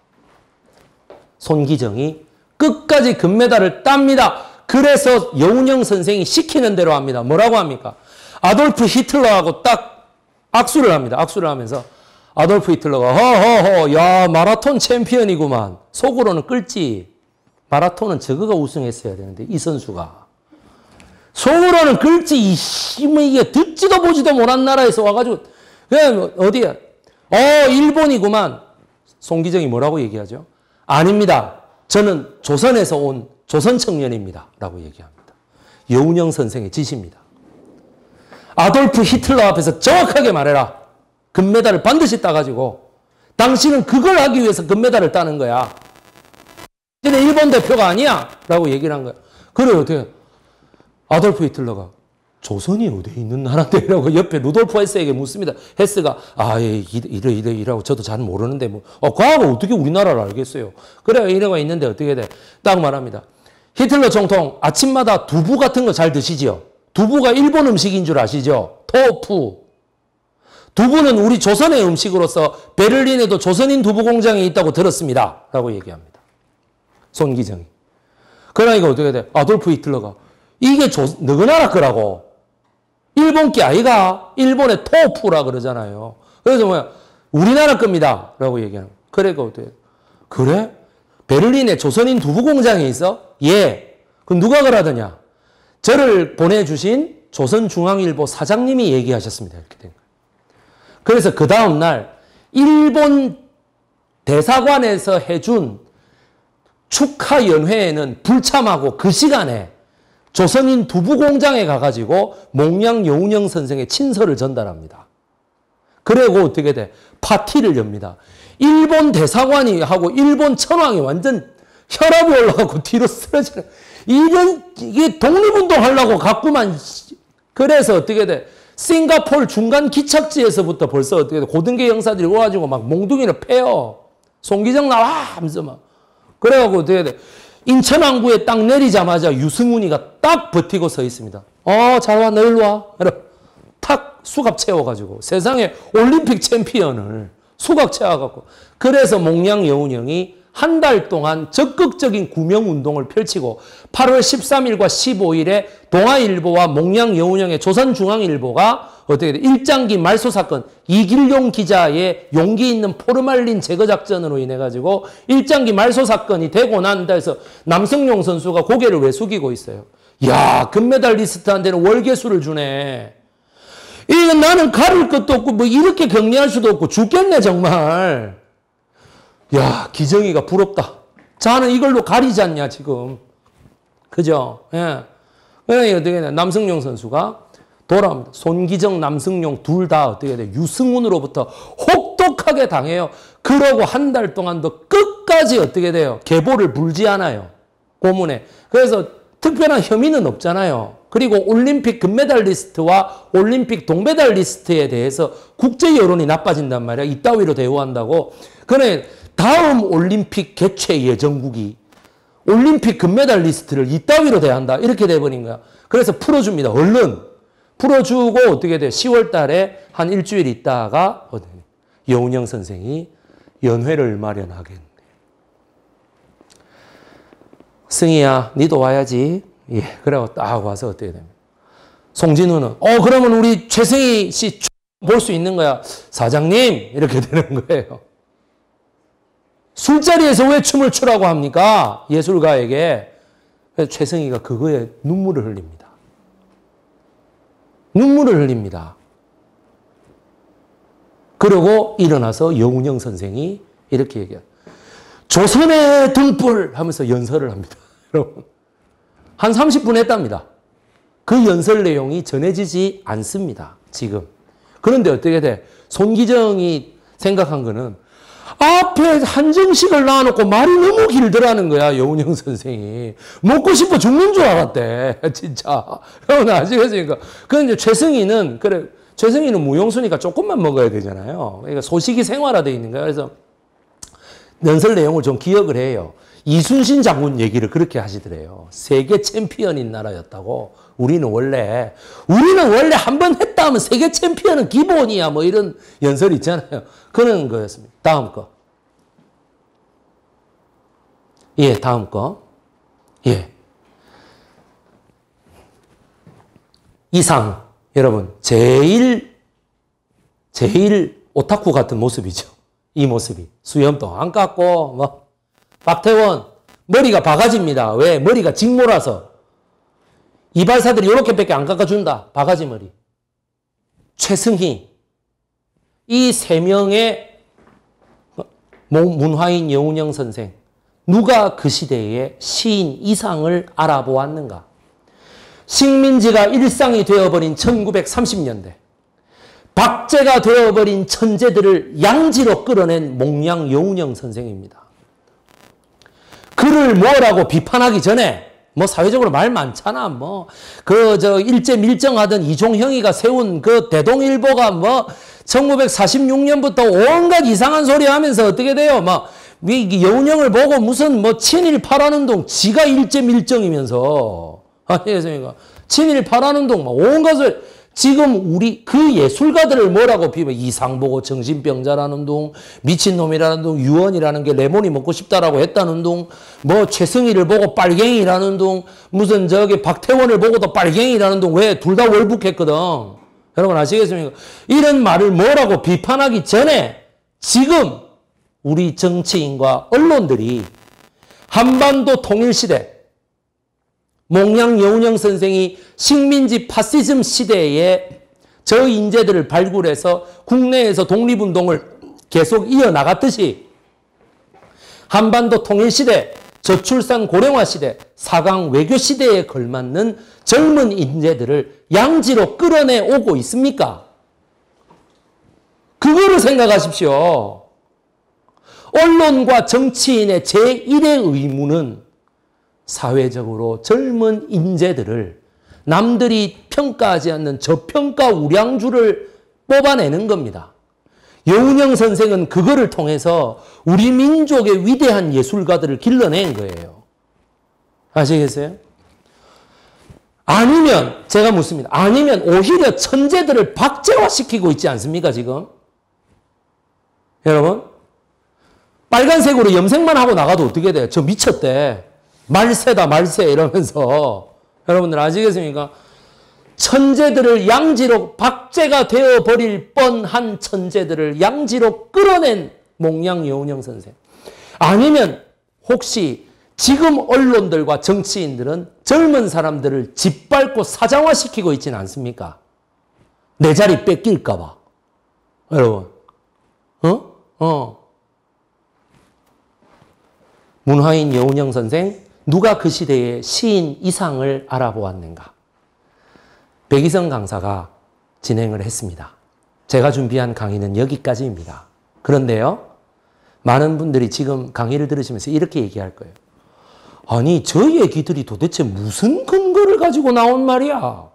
손기정이 끝까지 금메달을 땁니다. 그래서 여운형 선생이 시키는 대로 합니다. 뭐라고 합니까? 아돌프 히틀러하고 딱 악수를 합니다. 악수를 하면서 아돌프 히틀러가 허허허 야 마라톤 챔피언이구만. 속으로는 끌지. 마라톤은 저거가 우승했어야 되는데 이 선수가. 속으로는 끌지. 이게 듣지도 보지도 못한 나라에서 와가지고 그냥 어디야? 일본이구만. 송기정이 뭐라고 얘기하죠? 아닙니다. 저는 조선에서 온 조선 청년입니다. 라고 얘기합니다. 여운형 선생의 지시입니다. 아돌프 히틀러 앞에서 정확하게 말해라. 금메달을 반드시 따가지고 당신은 그걸 하기 위해서 금메달을 따는 거야. 너는 일본 대표가 아니야. 라고 얘기를 한 거야. 그래 어떻게 아돌프 히틀러가 조선이 어디에 있는 나라인데? 라고 옆에 루돌프 헤스에게 묻습니다. 헤스가 예, 이라고 저도 잘 모르는데 그하고 어떻게 우리나라를 알겠어요. 그래 이래가 있는데 어떻게 돼? 딱 말합니다. 히틀러总统 아침마다 두부 같은 거 잘 드시지요? 두부가 일본 음식인 줄 아시죠? 토fu. 두부는 우리 조선의 음식으로서 베를린에도 조선인 두부 공장이 있다고 들었습니다. 라고 얘기합니다. 손기정이. 그러니까 어떻게 돼? 아돌프 히틀러가 이게 너희 나라 거라고. 일본 게 아이가 일본의 토프라 그러잖아요. 그래서 뭐야? 우리나라 겁니다. 라고 얘기하는 거예요. 그래, 어떻게 그래? 베를린에 조선인 두부 공장이 있어? 예. 그럼 누가 그러더냐? 저를 보내주신 조선중앙일보 사장님이 얘기하셨습니다. 이렇게 된 거예요. 그래서 그 다음날 일본 대사관에서 해준 축하연회에는 불참하고 그 시간에 조선인 두부 공장에 가가지고 몽양 여운형 선생의 친서를 전달합니다. 그리고 어떻게 돼? 파티를 엽니다. 일본 대사관이 하고 일본 천황이 완전 혈압이 올라가고 뒤로 쓰러지는 이게 독립운동 하려고 갔구만. 그래서 어떻게 돼? 싱가포르 중간 기착지에서부터 벌써 어떻게 돼? 고등계 형사들이 와가지고 막 몽둥이를 패요. 송기정 나와! 하면서 막. 그래가지고 어떻게 돼? 인천항구에 딱 내리자마자 유승훈이가 딱 버티고 서 있습니다. 잘 와, 너 일로 와. 탁 수갑 채워가지고 세상에 올림픽 챔피언을 수갑 채워갖고 그래서 몽양 여운형이 한 달 동안 적극적인 구명운동을 펼치고 8월 13일과 15일에 동아일보와 몽양 여운형의 조선중앙일보가 어떻게 돼? 일장기 말소 사건 이길용 기자의 용기 있는 포르말린 제거 작전으로 인해 가지고 일장기 말소 사건이 되고 난다 해서 남승용 선수가 고개를 왜 숙이고 있어요? 야, 금메달리스트한테는 월계수를 주네. 이거 나는 가릴 것도 없고 뭐 이렇게 격려할 수도 없고 죽겠네 정말. 야, 기정이가 부럽다. 자는 이걸로 가리지 않냐 지금. 그죠? 예. 그러니까 어떻게 돼? 남승용 선수가 돌아옵니다. 손기정, 남승용 둘 다 어떻게 돼? 유승훈으로부터 혹독하게 당해요. 그러고 한 달 동안도 끝까지 어떻게 돼요? 계보를 불지 않아요. 고문에. 그래서 특별한 혐의는 없잖아요. 그리고 올림픽 금메달리스트와 올림픽 동메달리스트에 대해서 국제 여론이 나빠진단 말이야. 이따위로 대우한다고. 그래 다음 올림픽 개최 예정국이 올림픽 금메달리스트를 이따위로 대한다. 이렇게 돼버린 거야. 그래서 풀어줍니다. 얼른. 풀어주고 어떻게 돼? 10월 달에 한 일주일 있다가 여운형 선생이 연회를 마련하겠네. 승희야, 니도 와야지. 예, 그래고 딱 와서 어떻게 됩니까? 송진우는 그러면 우리 최승희 씨 볼 수 있는 거야. 사장님 이렇게 되는 거예요. 술자리에서 왜 춤을 추라고 합니까? 예술가에게. 그래서 최승희가 그거에 눈물을 흘립니다. 눈물을 흘립니다. 그러고 일어나서 여운형 선생이 이렇게 얘기해요. 조선의 등불 하면서 연설을 합니다. 여러분. 한 30분 했답니다. 그 연설 내용이 전해지지 않습니다. 지금. 그런데 어떻게 돼? 손기정이 생각한 거는 앞에 한정식을 놔놓고 말이 너무 길더라는 거야. 여운형 선생이. 먹고 싶어 죽는 줄 알았대. 진짜. 여러분 아시겠습니까? 그런데 최승희는 그래. 최승희는 무용수니까 조금만 먹어야 되잖아요. 그러니까 소식이 생활화되어 있는 거야. 그래서 연설 내용을 좀 기억을 해요. 이순신 장군 얘기를 그렇게 하시더래요. 세계 챔피언인 나라였다고. 우리는 원래 한 번 했다 하면 세계 챔피언은 기본이야. 뭐 이런 연설 있잖아요. 그런 거였습니다. 다음 거. 예, 다음 거. 예. 이상. 여러분, 제일 오타쿠 같은 모습이죠. 이 모습이. 수염도 안 깎고, 뭐. 박태원, 머리가 바가지입니다. 왜? 머리가 직모라서. 이발사들이 이렇게밖에 안 깎아준다. 바가지 머리. 최승희. 이 세 명의 문화인 여운형 선생. 누가 그 시대의 시인 이상을 알아보았는가? 식민지가 일상이 되어버린 1930년대. 박제가 되어버린 천재들을 양지로 끌어낸 몽양 여운형 선생입니다. 그를 뭐라고 비판하기 전에 뭐 사회적으로 말 많잖아. 뭐 일제 밀정하던 이종형이가 세운 그 대동일보가 뭐 1946년부터 온갖 이상한 소리 하면서 어떻게 돼요? 막 여운형을 보고 무슨 뭐 친일 파란운동 지가 일제 밀정이면서 아니겠습니까? 친일 파란운동 막 온갖 소리. 지금 우리 그 예술가들을 뭐라고 비벼? 이상보고 정신병자라는 둥, 미친놈이라는 둥, 유언이라는 게 레몬이 먹고 싶다라고 했다는 둥, 뭐 최승희를 보고 빨갱이라는 둥, 무슨 박태원을 보고도 빨갱이라는 둥, 왜? 둘 다 월북했거든. 여러분 아시겠습니까? 이런 말을 뭐라고 비판하기 전에 지금 우리 정치인과 언론들이 한반도 통일시대, 몽양 여운형 선생이 식민지 파시즘 시대에 저 인재들을 발굴해서 국내에서 독립운동을 계속 이어나갔듯이 한반도 통일시대, 저출산 고령화 시대, 4강 외교 시대에 걸맞는 젊은 인재들을 양지로 끌어내 오고 있습니까? 그거를 생각하십시오. 언론과 정치인의 제1의 의무는 사회적으로 젊은 인재들을 남들이 평가하지 않는 저평가 우량주를 뽑아내는 겁니다. 여운형 선생은 그거를 통해서 우리 민족의 위대한 예술가들을 길러낸 거예요. 아시겠어요? 아니면 제가 묻습니다. 아니면 오히려 천재들을 박제화시키고 있지 않습니까 지금? 여러분? 빨간색으로 염색만 하고 나가도 어떻게 돼요? 저 미쳤대. 말세다 말세 이러면서 여러분들 아시겠습니까? 천재들을 양지로 박제가 되어버릴 뻔한 천재들을 양지로 끌어낸 몽양 여운형 선생. 아니면 혹시 지금 언론들과 정치인들은 젊은 사람들을 짓밟고 사장화시키고 있지는 않습니까? 내 자리 뺏길까 봐. 여러분. 문화인 여운형 선생, 누가 그 시대의 시인 이상을 알아보았는가? 백이성 강사가 진행을 했습니다. 제가 준비한 강의는 여기까지입니다. 그런데요, 많은 분들이 지금 강의를 들으시면서 이렇게 얘기할 거예요. 아니, 저 얘기들이 도대체 무슨 근거를 가지고 나온 말이야?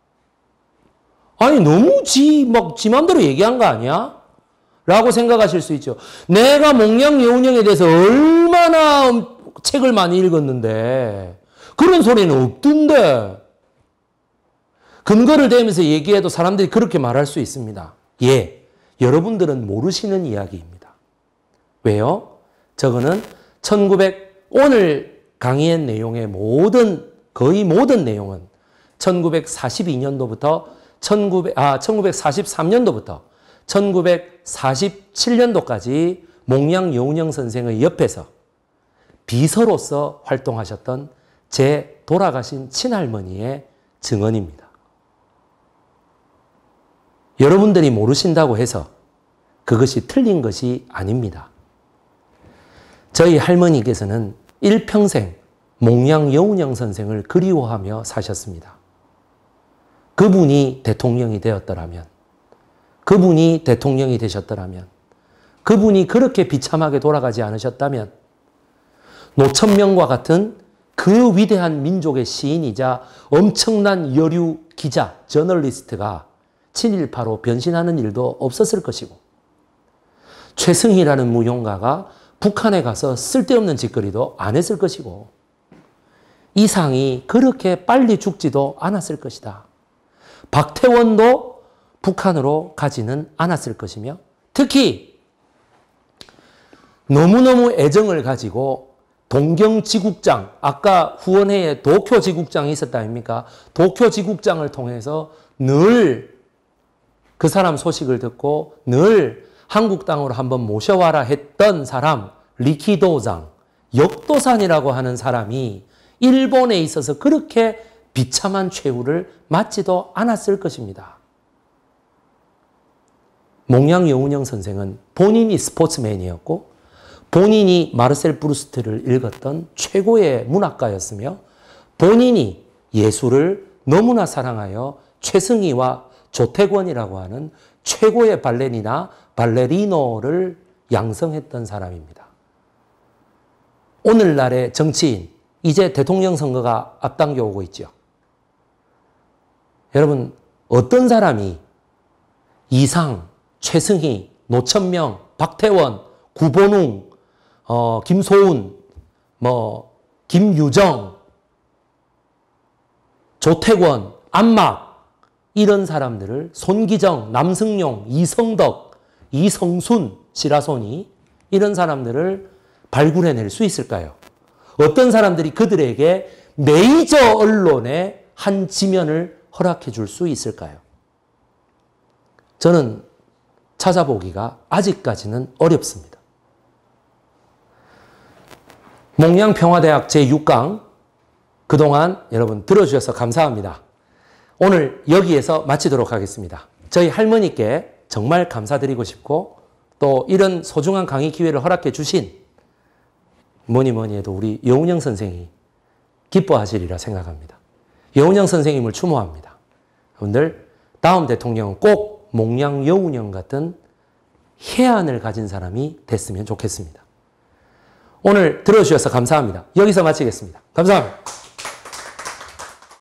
아니, 너무 지 맘대로 얘기한 거 아니야? 라고 생각하실 수 있죠. 내가 몽양 여운형에 대해서 얼마나 책을 많이 읽었는데 그런 소리는 없던데. 근거를 대면서 얘기해도 사람들이 그렇게 말할 수 있습니다. 예, 여러분들은 모르시는 이야기입니다. 왜요? 저거는 오늘 강의의 내용의 거의 모든 내용은 1942년도부터 1943년도부터 1947년도까지 몽양 여운형 선생의 옆에서 비서로서 활동하셨던 제 돌아가신 친할머니의 증언입니다. 여러분들이 모르신다고 해서 그것이 틀린 것이 아닙니다. 저희 할머니께서는 일평생 몽양 여운형 선생을 그리워하며 사셨습니다. 그분이 대통령이 되었더라면, 그분이 대통령이 되셨더라면, 그분이 그렇게 비참하게 돌아가지 않으셨다면 노천명과 같은 그 위대한 민족의 시인이자 엄청난 여류 기자, 저널리스트가 친일파로 변신하는 일도 없었을 것이고, 최승희라는 무용가가 북한에 가서 쓸데없는 짓거리도 안 했을 것이고, 이상이 그렇게 빨리 죽지도 않았을 것이다. 박태원도 북한으로 가지는 않았을 것이며, 특히 너무너무 애정을 가지고 동경지국장, 아까 후원회에 도쿄지국장이 있었다 아닙니까? 도쿄지국장을 통해서 늘 그 사람 소식을 듣고 늘 한국 땅으로 한번 모셔와라 했던 사람, 리키도장, 역도산이라고 하는 사람이 일본에 있어서 그렇게 비참한 최후를 맞지도 않았을 것입니다. 몽양 여운형 선생은 본인이 스포츠맨이었고 본인이 마르셀 프루스트를 읽었던 최고의 문학가였으며 본인이 예술을 너무나 사랑하여 최승희와 조태권이라고 하는 최고의 발레리나, 발레리노를 양성했던 사람입니다. 오늘날의 정치인, 이제 대통령 선거가 앞당겨 오고 있죠. 여러분, 어떤 사람이 이상, 최승희, 노천명, 박태원, 구본웅, 김소운, 김유정, 조태권, 안막 이런 사람들을 손기정, 남승용, 이성덕, 이성순, 시라소니 이런 사람들을 발굴해낼 수 있을까요? 어떤 사람들이 그들에게 메이저 언론의 한 지면을 허락해 줄 수 있을까요? 저는 찾아보기가 아직까지는 어렵습니다. 몽양평화대학 제6강 그동안 여러분 들어주셔서 감사합니다. 오늘 여기에서 마치도록 하겠습니다. 저희 할머니께 정말 감사드리고 싶고 또 이런 소중한 강의 기회를 허락해 주신 뭐니 해도 우리 여운형 선생이 기뻐하시리라 생각합니다. 여운형 선생님을 추모합니다. 여러분들 다음 대통령은 꼭 몽양 여운형 같은 해안을 가진 사람이 됐으면 좋겠습니다. 오늘 들어주셔서 감사합니다. 여기서 마치겠습니다. 감사합니다.